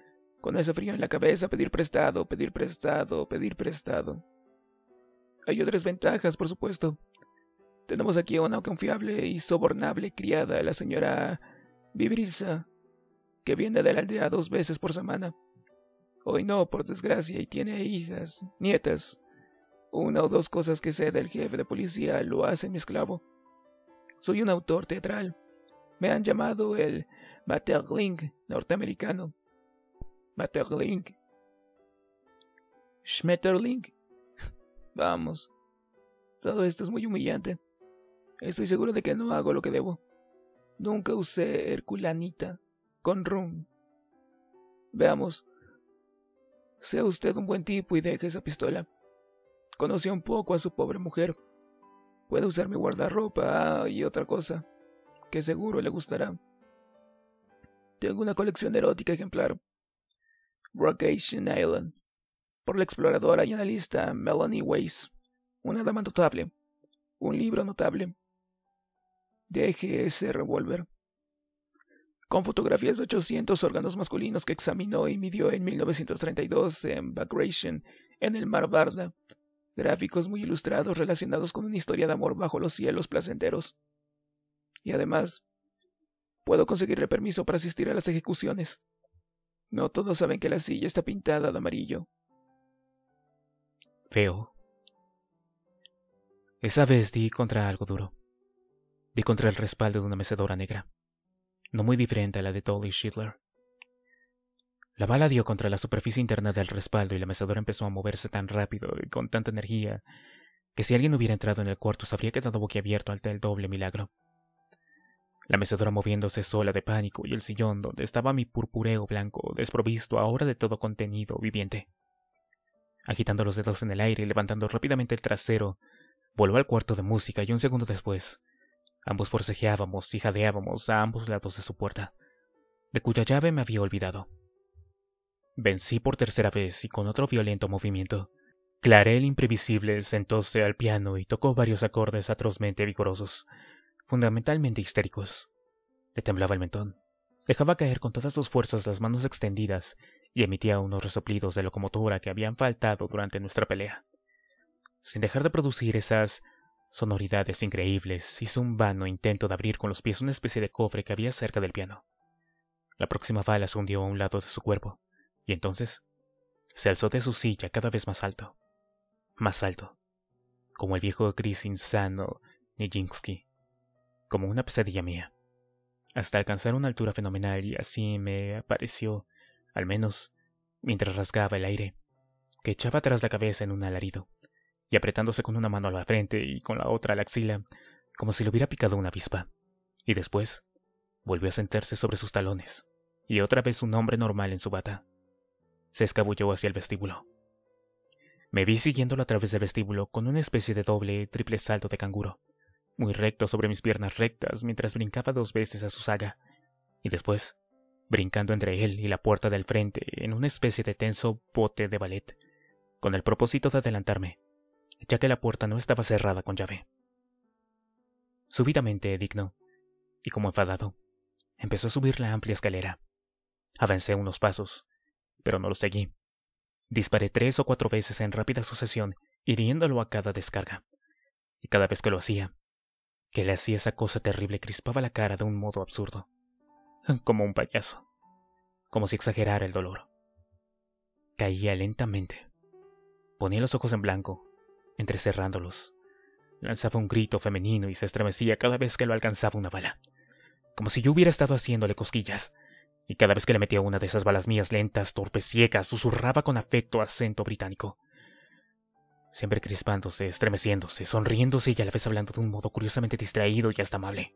Con ese frío en la cabeza, pedir prestado, pedir prestado, pedir prestado. Hay otras ventajas, por supuesto. Tenemos aquí a una confiable y sobornable criada, la señora Vibrisa, que viene de la aldea dos veces por semana. Hoy no, por desgracia, y tiene hijas, nietas. Una o dos cosas que sé del jefe de policía lo hacen mi esclavo. Soy un autor teatral. Me han llamado el Maeterlinck norteamericano. Maeterlinck. Schmetterling. Vamos. Todo esto es muy humillante. Estoy seguro de que no hago lo que debo. Nunca usé herculanita con rum. Veamos. Sea usted un buen tipo y deje esa pistola. Conocí un poco a su pobre mujer. Puede usar mi guardarropa ah, y otra cosa, que seguro le gustará. Tengo una colección erótica ejemplar. Vacation Island, por la exploradora y analista Melanie Weiss. Una dama notable. Un libro notable. Deje ese revólver. Con fotografías de ochocientos órganos masculinos que examinó y midió en mil novecientos treinta y dos en Bagration, en el Mar Barda. Gráficos muy ilustrados relacionados con una historia de amor bajo los cielos placenteros. Y además, puedo conseguirle permiso para asistir a las ejecuciones. No todos saben que la silla está pintada de amarillo. Feo. Esa vez di contra algo duro. Di contra el respaldo de una mecedora negra, no muy diferente a la de Dolly Schindler. La bala dio contra la superficie interna del respaldo y la mecedora empezó a moverse tan rápido y con tanta energía que si alguien hubiera entrado en el cuarto se habría quedado boquiabierto ante el doble milagro. La mecedora moviéndose sola de pánico y el sillón donde estaba mi purpureo blanco desprovisto ahora de todo contenido viviente. Agitando los dedos en el aire y levantando rápidamente el trasero, voló al cuarto de música y un segundo después, ambos forcejeábamos y jadeábamos a ambos lados de su puerta, de cuya llave me había olvidado. Vencí por tercera vez y con otro violento movimiento. Claré el imprevisible sentóse al piano y tocó varios acordes atrozmente vigorosos, fundamentalmente histéricos. Le temblaba el mentón. Dejaba caer con todas sus fuerzas las manos extendidas y emitía unos resoplidos de locomotora que habían faltado durante nuestra pelea. Sin dejar de producir esas sonoridades increíbles, hizo un vano intento de abrir con los pies una especie de cofre que había cerca del piano. La próxima bala se hundió a un lado de su cuerpo, y entonces se alzó de su silla cada vez más alto, más alto, como el viejo gris insano Nijinsky, como una pesadilla mía, hasta alcanzar una altura fenomenal, y así me pareció, al menos, mientras rasgaba el aire, que echaba atrás la cabeza en un alarido, y apretándose con una mano a la frente y con la otra a la axila, como si le hubiera picado una avispa, y después volvió a sentarse sobre sus talones, y otra vez un hombre normal en su bata. Se escabulló hacia el vestíbulo. Me vi siguiéndolo a través del vestíbulo con una especie de doble, triple salto de canguro, muy recto sobre mis piernas rectas mientras brincaba dos veces a su saga, y después, brincando entre él y la puerta del frente en una especie de tenso bote de ballet, con el propósito de adelantarme, ya que la puerta no estaba cerrada con llave. Súbitamente, digno, y como enfadado, empezó a subir la amplia escalera. Avancé unos pasos, pero no lo seguí. Disparé tres o cuatro veces en rápida sucesión, hiriéndolo a cada descarga, y cada vez que lo hacía, que le hacía esa cosa terrible, crispaba la cara de un modo absurdo, como un payaso, como si exagerara el dolor. Caía lentamente. Ponía los ojos en blanco, entrecerrándolos. Lanzaba un grito femenino y se estremecía cada vez que lo alcanzaba una bala, como si yo hubiera estado haciéndole cosquillas, y cada vez que le metía una de esas balas mías lentas, torpes, ciegas, susurraba con afecto acento británico, siempre crispándose, estremeciéndose, sonriéndose y a la vez hablando de un modo curiosamente distraído y hasta amable.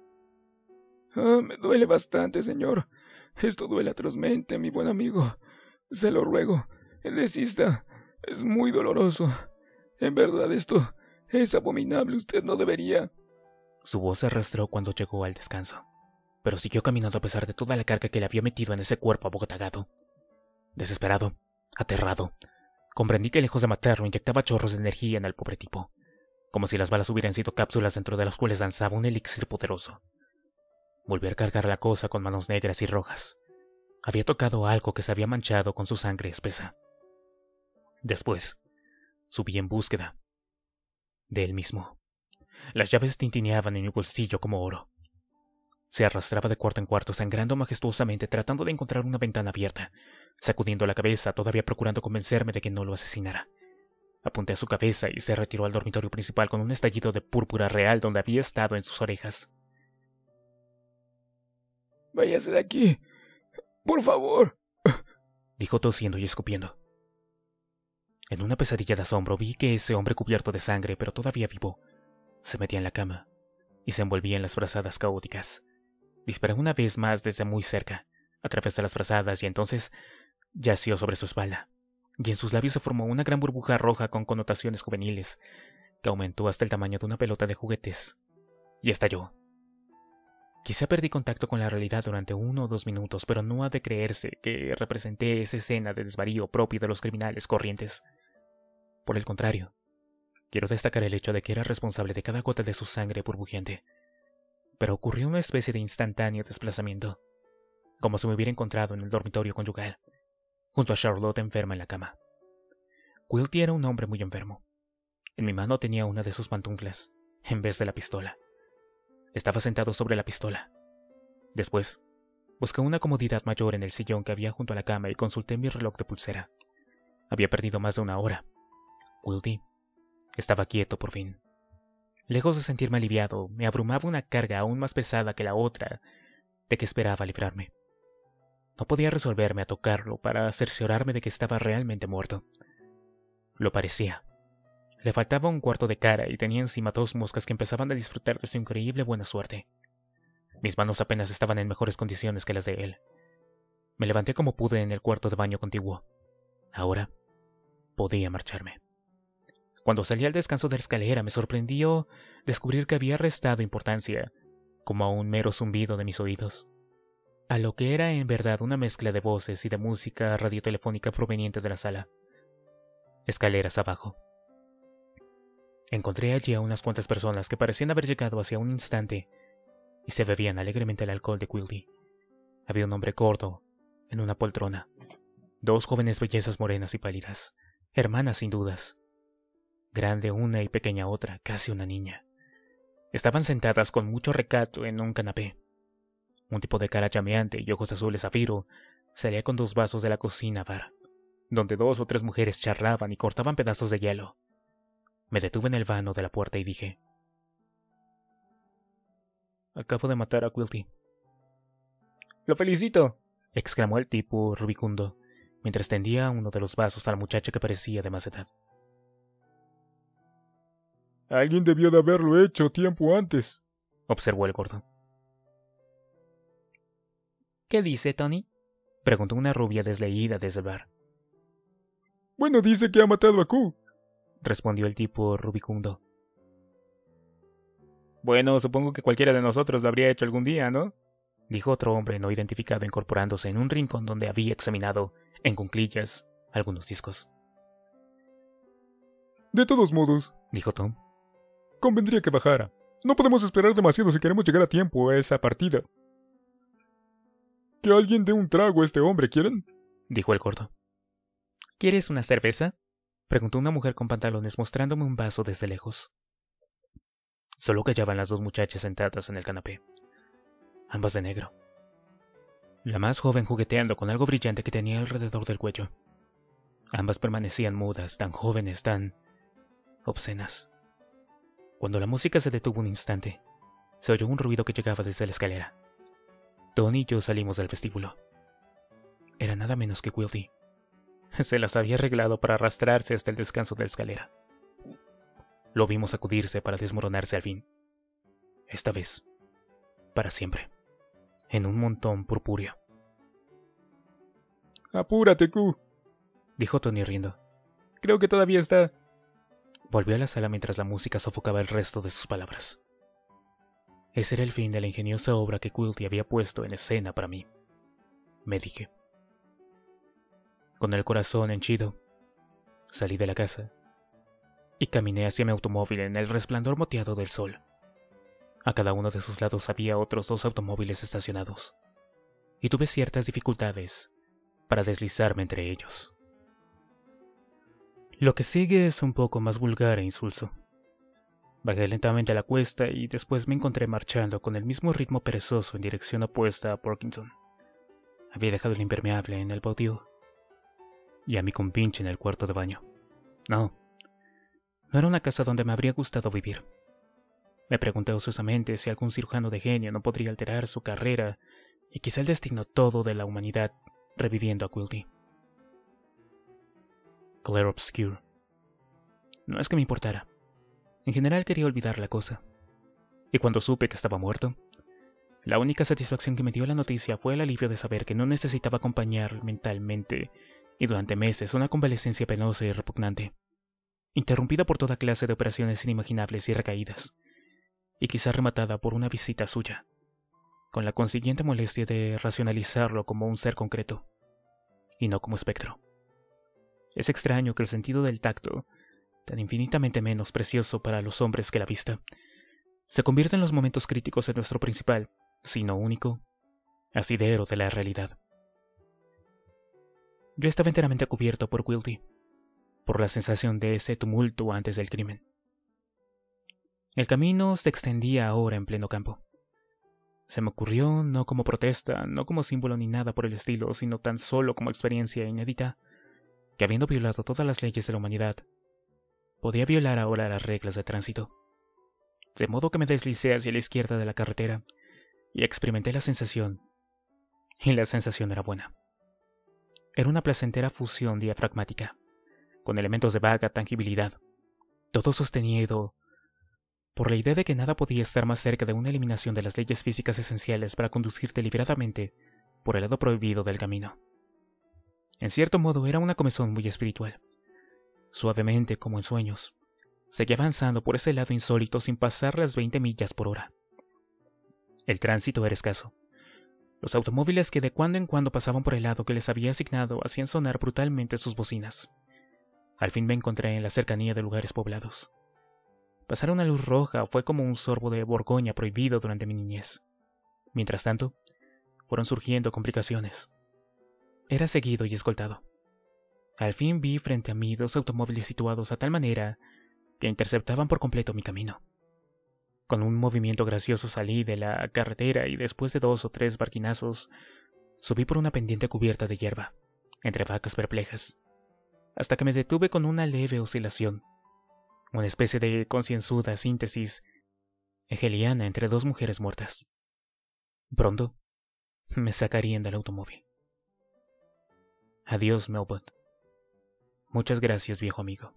Ah, me duele bastante, señor. Esto duele atrozmente, mi buen amigo. Se lo ruego, desista. Es muy doloroso. En verdad, esto es abominable. Usted no debería. Su voz se arrastró cuando llegó al descanso, pero siguió caminando a pesar de toda la carga que le había metido en ese cuerpo abogotagado. Desesperado, aterrado, comprendí que lejos de matarlo inyectaba chorros de energía en el pobre tipo, como si las balas hubieran sido cápsulas dentro de las cuales danzaba un elixir poderoso. Volví a cargar la cosa con manos negras y rojas. Había tocado algo que se había manchado con su sangre espesa. Después, subí en búsqueda de él mismo. Las llaves tintineaban en mi bolsillo como oro. Se arrastraba de cuarto en cuarto, sangrando majestuosamente, tratando de encontrar una ventana abierta, sacudiendo la cabeza, todavía procurando convencerme de que no lo asesinara. Apunté a su cabeza y se retiró al dormitorio principal con un estallido de púrpura real donde había estado en sus orejas. «Váyase de aquí, por favor», dijo tosiendo y escupiendo. En una pesadilla de asombro vi que ese hombre cubierto de sangre, pero todavía vivo, se metía en la cama y se envolvía en las frazadas caóticas. Disparé una vez más desde muy cerca, a través de las frazadas, y entonces yació sobre su espalda, y en sus labios se formó una gran burbuja roja con connotaciones juveniles, que aumentó hasta el tamaño de una pelota de juguetes, y estalló. Quizá perdí contacto con la realidad durante uno o dos minutos, pero no ha de creerse que representé esa escena de desvarío propio de los criminales corrientes. Por el contrario, quiero destacar el hecho de que era responsable de cada gota de su sangre burbujeante. Pero ocurrió una especie de instantáneo desplazamiento, como si me hubiera encontrado en el dormitorio conyugal, junto a Charlotte enferma en la cama. Quilty era un hombre muy enfermo. En mi mano tenía una de sus pantuflas, en vez de la pistola. Estaba sentado sobre la pistola. Después, busqué una comodidad mayor en el sillón que había junto a la cama y consulté mi reloj de pulsera. Había perdido más de una hora. Quilty estaba quieto por fin. Lejos de sentirme aliviado, me abrumaba una carga aún más pesada que la otra de que esperaba librarme. No podía resolverme a tocarlo para cerciorarme de que estaba realmente muerto. Lo parecía. Le faltaba un cuarto de cara y tenía encima dos moscas que empezaban a disfrutar de su increíble buena suerte. Mis manos apenas estaban en mejores condiciones que las de él. Me levanté como pude en el cuarto de baño contiguo. Ahora podía marcharme. Cuando salí al descanso de la escalera me sorprendió descubrir que había restado importancia, como a un mero zumbido de mis oídos, a lo que era en verdad una mezcla de voces y de música radiotelefónica proveniente de la sala. Escaleras abajo. Encontré allí a unas cuantas personas que parecían haber llegado hacia un instante y se bebían alegremente el alcohol de Quilty. Había un hombre gordo en una poltrona, dos jóvenes bellezas morenas y pálidas, hermanas sin dudas, grande una y pequeña otra, casi una niña. Estaban sentadas con mucho recato en un canapé. Un tipo de cara llameante y ojos azules zafiro salía con dos vasos de la cocina bar, donde dos o tres mujeres charlaban y cortaban pedazos de hielo. Me detuve en el vano de la puerta y dije: «Acabo de matar a Quilty». «¡Lo felicito!», exclamó el tipo rubicundo, mientras tendía uno de los vasos a la muchacha que parecía de más edad. «Alguien debió de haberlo hecho tiempo antes», observó el gordo. «¿Qué dice, Tony?», preguntó una rubia desleída desde el bar. «Bueno, dice que ha matado a Q», respondió el tipo rubicundo. «Bueno, supongo que cualquiera de nosotros lo habría hecho algún día, ¿no?», dijo otro hombre no identificado incorporándose en un rincón donde había examinado, en cuclillas, algunos discos. «De todos modos», dijo Tom, «convendría que bajara. No podemos esperar demasiado si queremos llegar a tiempo a esa partida». «Que alguien dé un trago a este hombre, ¿quieren?», dijo el gordo. «¿Quieres una cerveza?», preguntó una mujer con pantalones mostrándome un vaso desde lejos. Solo callaban las dos muchachas sentadas en el canapé, ambas de negro. La más joven jugueteando con algo brillante que tenía alrededor del cuello. Ambas permanecían mudas, tan jóvenes, tan obscenas. Cuando la música se detuvo un instante, se oyó un ruido que llegaba desde la escalera. Tony y yo salimos del vestíbulo. Era nada menos que Quilty. Se las había arreglado para arrastrarse hasta el descanso de la escalera. Lo vimos sacudirse para desmoronarse al fin. Esta vez, para siempre, en un montón purpúreo. «Apúrate, Q», dijo Tony riendo. «Creo que todavía está». Volvió a la sala mientras la música sofocaba el resto de sus palabras. Ese era el fin de la ingeniosa obra que Quilty había puesto en escena para mí, me dije. Con el corazón henchido, salí de la casa y caminé hacia mi automóvil en el resplandor moteado del sol. A cada uno de sus lados había otros dos automóviles estacionados, y tuve ciertas dificultades para deslizarme entre ellos. Lo que sigue es un poco más vulgar e insulso. Bajé lentamente la cuesta y después me encontré marchando con el mismo ritmo perezoso en dirección opuesta a Parkinson. Había dejado el impermeable en el bautío y a mi compinche en el cuarto de baño. No, no era una casa donde me habría gustado vivir. Me pregunté ociosamente si algún cirujano de genio no podría alterar su carrera y quizá el destino todo de la humanidad reviviendo a Quilty. Clair Obscur. No es que me importara. En general quería olvidar la cosa. Y cuando supe que estaba muerto, la única satisfacción que me dio la noticia fue el alivio de saber que no necesitaba acompañar mentalmente y durante meses una convalecencia penosa y repugnante, interrumpida por toda clase de operaciones inimaginables y recaídas, y quizá rematada por una visita suya, con la consiguiente molestia de racionalizarlo como un ser concreto, y no como espectro. Es extraño que el sentido del tacto, tan infinitamente menos precioso para los hombres que la vista, se convierta en los momentos críticos de nuestro principal, si no único, asidero de la realidad. Yo estaba enteramente cubierto por Quilty, por la sensación de ese tumulto antes del crimen. El camino se extendía ahora en pleno campo. Se me ocurrió no como protesta, no como símbolo ni nada por el estilo, sino tan solo como experiencia inédita, que habiendo violado todas las leyes de la humanidad, podía violar ahora las reglas de tránsito. De modo que me deslicé hacia la izquierda de la carretera y experimenté la sensación, y la sensación era buena. Era una placentera fusión diafragmática, con elementos de vaga tangibilidad, todo sostenido por la idea de que nada podía estar más cerca de una eliminación de las leyes físicas esenciales para conducir deliberadamente por el lado prohibido del camino. En cierto modo era una comezón muy espiritual. Suavemente, como en sueños, seguía avanzando por ese lado insólito sin pasar las veinte millas por hora. El tránsito era escaso. Los automóviles que de cuando en cuando pasaban por el lado que les había asignado hacían sonar brutalmente sus bocinas. Al fin me encontré en la cercanía de lugares poblados. Pasar una luz roja fue como un sorbo de Borgoña prohibido durante mi niñez. Mientras tanto, fueron surgiendo complicaciones. Era seguido y escoltado. Al fin vi frente a mí dos automóviles situados a tal manera que interceptaban por completo mi camino. Con un movimiento gracioso salí de la carretera y después de dos o tres barquinazos subí por una pendiente cubierta de hierba, entre vacas perplejas, hasta que me detuve con una leve oscilación, una especie de concienzuda síntesis hegeliana entre dos mujeres muertas. Pronto me sacarían del automóvil. Adiós, Melbourne. Muchas gracias, viejo amigo.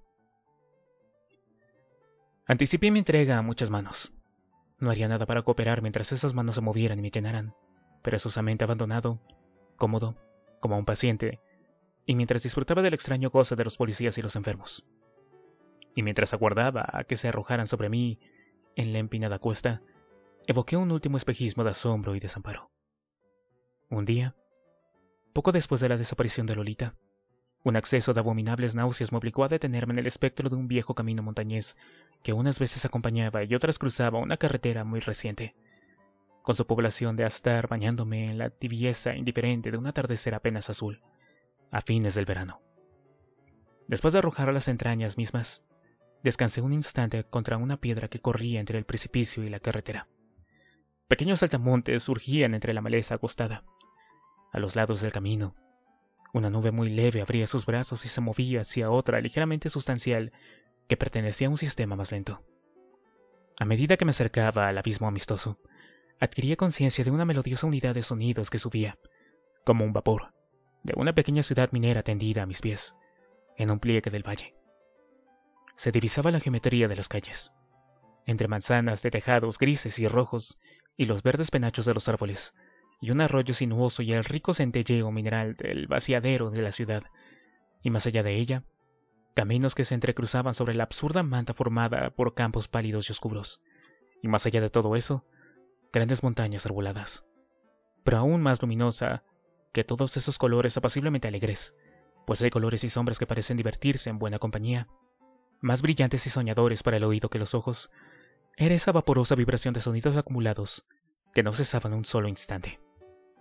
Anticipé mi entrega a muchas manos. No haría nada para cooperar mientras esas manos se movieran y me llenaran, perezosamente abandonado, cómodo, como un paciente, y mientras disfrutaba del extraño goce de los policías y los enfermos. Y mientras aguardaba a que se arrojaran sobre mí en la empinada cuesta, evoqué un último espejismo de asombro y desamparo. Un día, poco después de la desaparición de Lolita, un acceso de abominables náuseas me obligó a detenerme en el espectro de un viejo camino montañés que unas veces acompañaba y otras cruzaba una carretera muy reciente, con su población de astar bañándome en la tibieza indiferente de un atardecer apenas azul, a fines del verano. Después de arrojar a las entrañas mismas, descansé un instante contra una piedra que corría entre el precipicio y la carretera. Pequeños saltamontes surgían entre la maleza acostada. A los lados del camino, una nube muy leve abría sus brazos y se movía hacia otra ligeramente sustancial que pertenecía a un sistema más lento. A medida que me acercaba al abismo amistoso, adquiría conciencia de una melodiosa unidad de sonidos que subía, como un vapor, de una pequeña ciudad minera tendida a mis pies, en un pliegue del valle. Se divisaba la geometría de las calles, entre manzanas de tejados grises y rojos y los verdes penachos de los árboles, y un arroyo sinuoso y el rico centelleo mineral del vaciadero de la ciudad, y más allá de ella, caminos que se entrecruzaban sobre la absurda manta formada por campos pálidos y oscuros, y más allá de todo eso, grandes montañas arboladas, pero aún más luminosa que todos esos colores apaciblemente alegres, pues hay colores y sombras que parecen divertirse en buena compañía, más brillantes y soñadores para el oído que los ojos, era esa vaporosa vibración de sonidos acumulados que no cesaban un solo instante.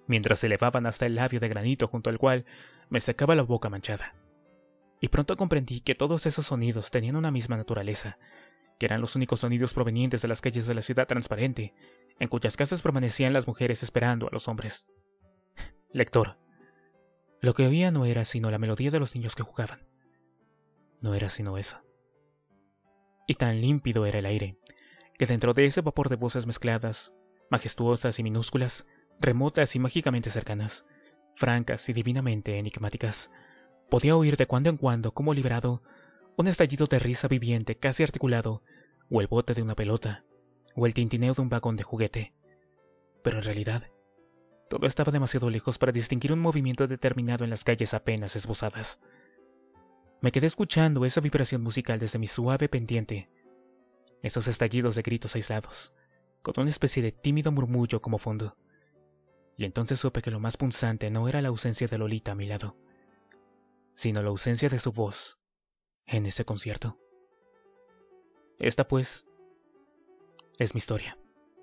mientras se elevaban hasta el labio de granito junto al cual me secaba la boca manchada. Y pronto comprendí que todos esos sonidos tenían una misma naturaleza, que eran los únicos sonidos provenientes de las calles de la ciudad transparente, en cuyas casas permanecían las mujeres esperando a los hombres. Lector, lo que oía no era sino la melodía de los niños que jugaban. No era sino eso. Y tan límpido era el aire, que dentro de ese vapor de voces mezcladas, majestuosas y minúsculas, remotas y mágicamente cercanas, francas y divinamente enigmáticas, podía oír de cuando en cuando, como liberado, un estallido de risa viviente casi articulado, o el bote de una pelota, o el tintineo de un vagón de juguete. Pero en realidad, todo estaba demasiado lejos para distinguir un movimiento determinado en las calles apenas esbozadas. Me quedé escuchando esa vibración musical desde mi suave pendiente, esos estallidos de gritos aislados, con una especie de tímido murmullo como fondo. Y entonces supe que lo más punzante no era la ausencia de Lolita a mi lado, sino la ausencia de su voz en ese concierto. Esta, pues, es mi historia.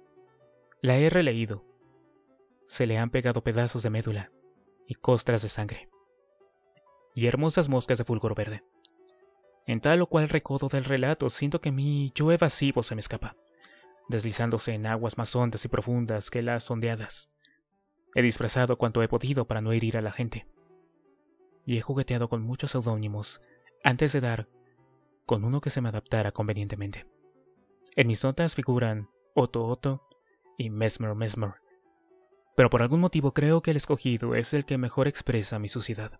La he releído. Se le han pegado pedazos de médula y costras de sangre, y hermosas moscas de fulgor verde. En tal o cual recodo del relato siento que mi yo evasivo se me escapa, deslizándose en aguas más hondas y profundas que las ondeadas. He disfrazado cuanto he podido para no herir a la gente, y he jugueteado con muchos seudónimos antes de dar con uno que se me adaptara convenientemente. En mis notas figuran Otto Otto y Mesmer Mesmer, pero por algún motivo creo que el escogido es el que mejor expresa mi suciedad.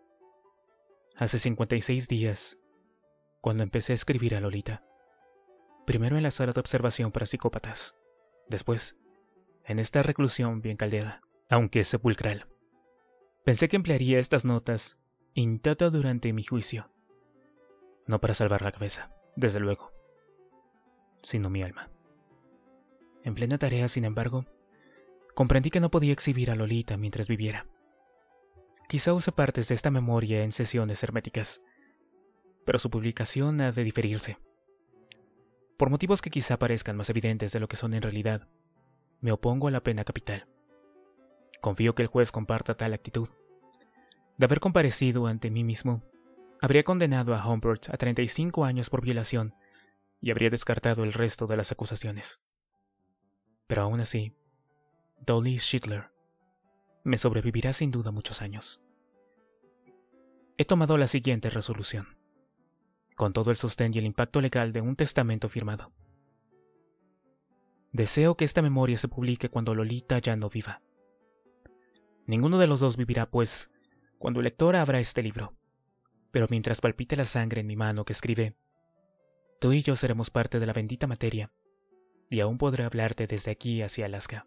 Hace cincuenta y seis días, cuando empecé a escribir a Lolita, primero en la sala de observación para psicópatas, después en esta reclusión bien caldeada, aunque sepulcral. Pensé que emplearía estas notas intacta durante mi juicio, no para salvar la cabeza, desde luego, sino mi alma. En plena tarea, sin embargo, comprendí que no podía exhibir a Lolita mientras viviera. Quizá use partes de esta memoria en sesiones herméticas, pero su publicación ha de diferirse. Por motivos que quizá parezcan más evidentes de lo que son en realidad, me opongo a la pena capital. Confío que el juez comparta tal actitud. De haber comparecido ante mí mismo, habría condenado a Humbert a treinta y cinco años por violación y habría descartado el resto de las acusaciones. Pero aún así, Dolly Schittler me sobrevivirá sin duda muchos años. He tomado la siguiente resolución, con todo el sostén y el impacto legal de un testamento firmado. Deseo que esta memoria se publique cuando Lolita ya no viva. Ninguno de los dos vivirá, pues, cuando el lector abra este libro, pero mientras palpite la sangre en mi mano que escribe, tú y yo seremos parte de la bendita materia, y aún podré hablarte desde aquí hacia Alaska.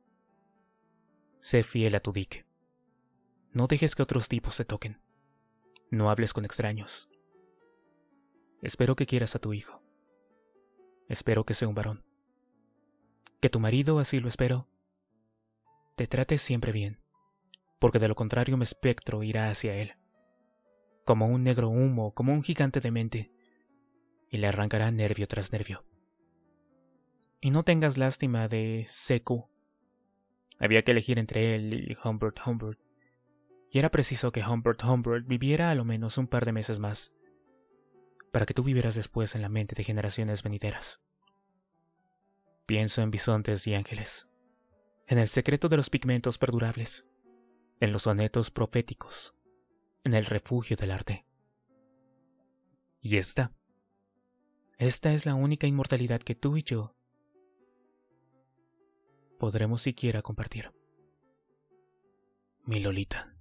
Sé fiel a tu dique. No dejes que otros tipos te toquen. No hables con extraños. Espero que quieras a tu hijo. Espero que sea un varón. Que tu marido, así lo espero, te trate siempre bien, porque de lo contrario mi espectro irá hacia él, como un negro humo, como un gigante demente, y le arrancará nervio tras nervio. Y no tengas lástima de C Q. Había que elegir entre él y Humbert Humbert, y era preciso que Humbert Humbert viviera a lo menos un par de meses más, para que tú vivieras después en la mente de generaciones venideras. Pienso en bisontes y ángeles, en el secreto de los pigmentos perdurables, en los sonetos proféticos, en el refugio del arte. Y esta, esta es la única inmortalidad que tú y yo podremos siquiera compartir. Mi Lolita.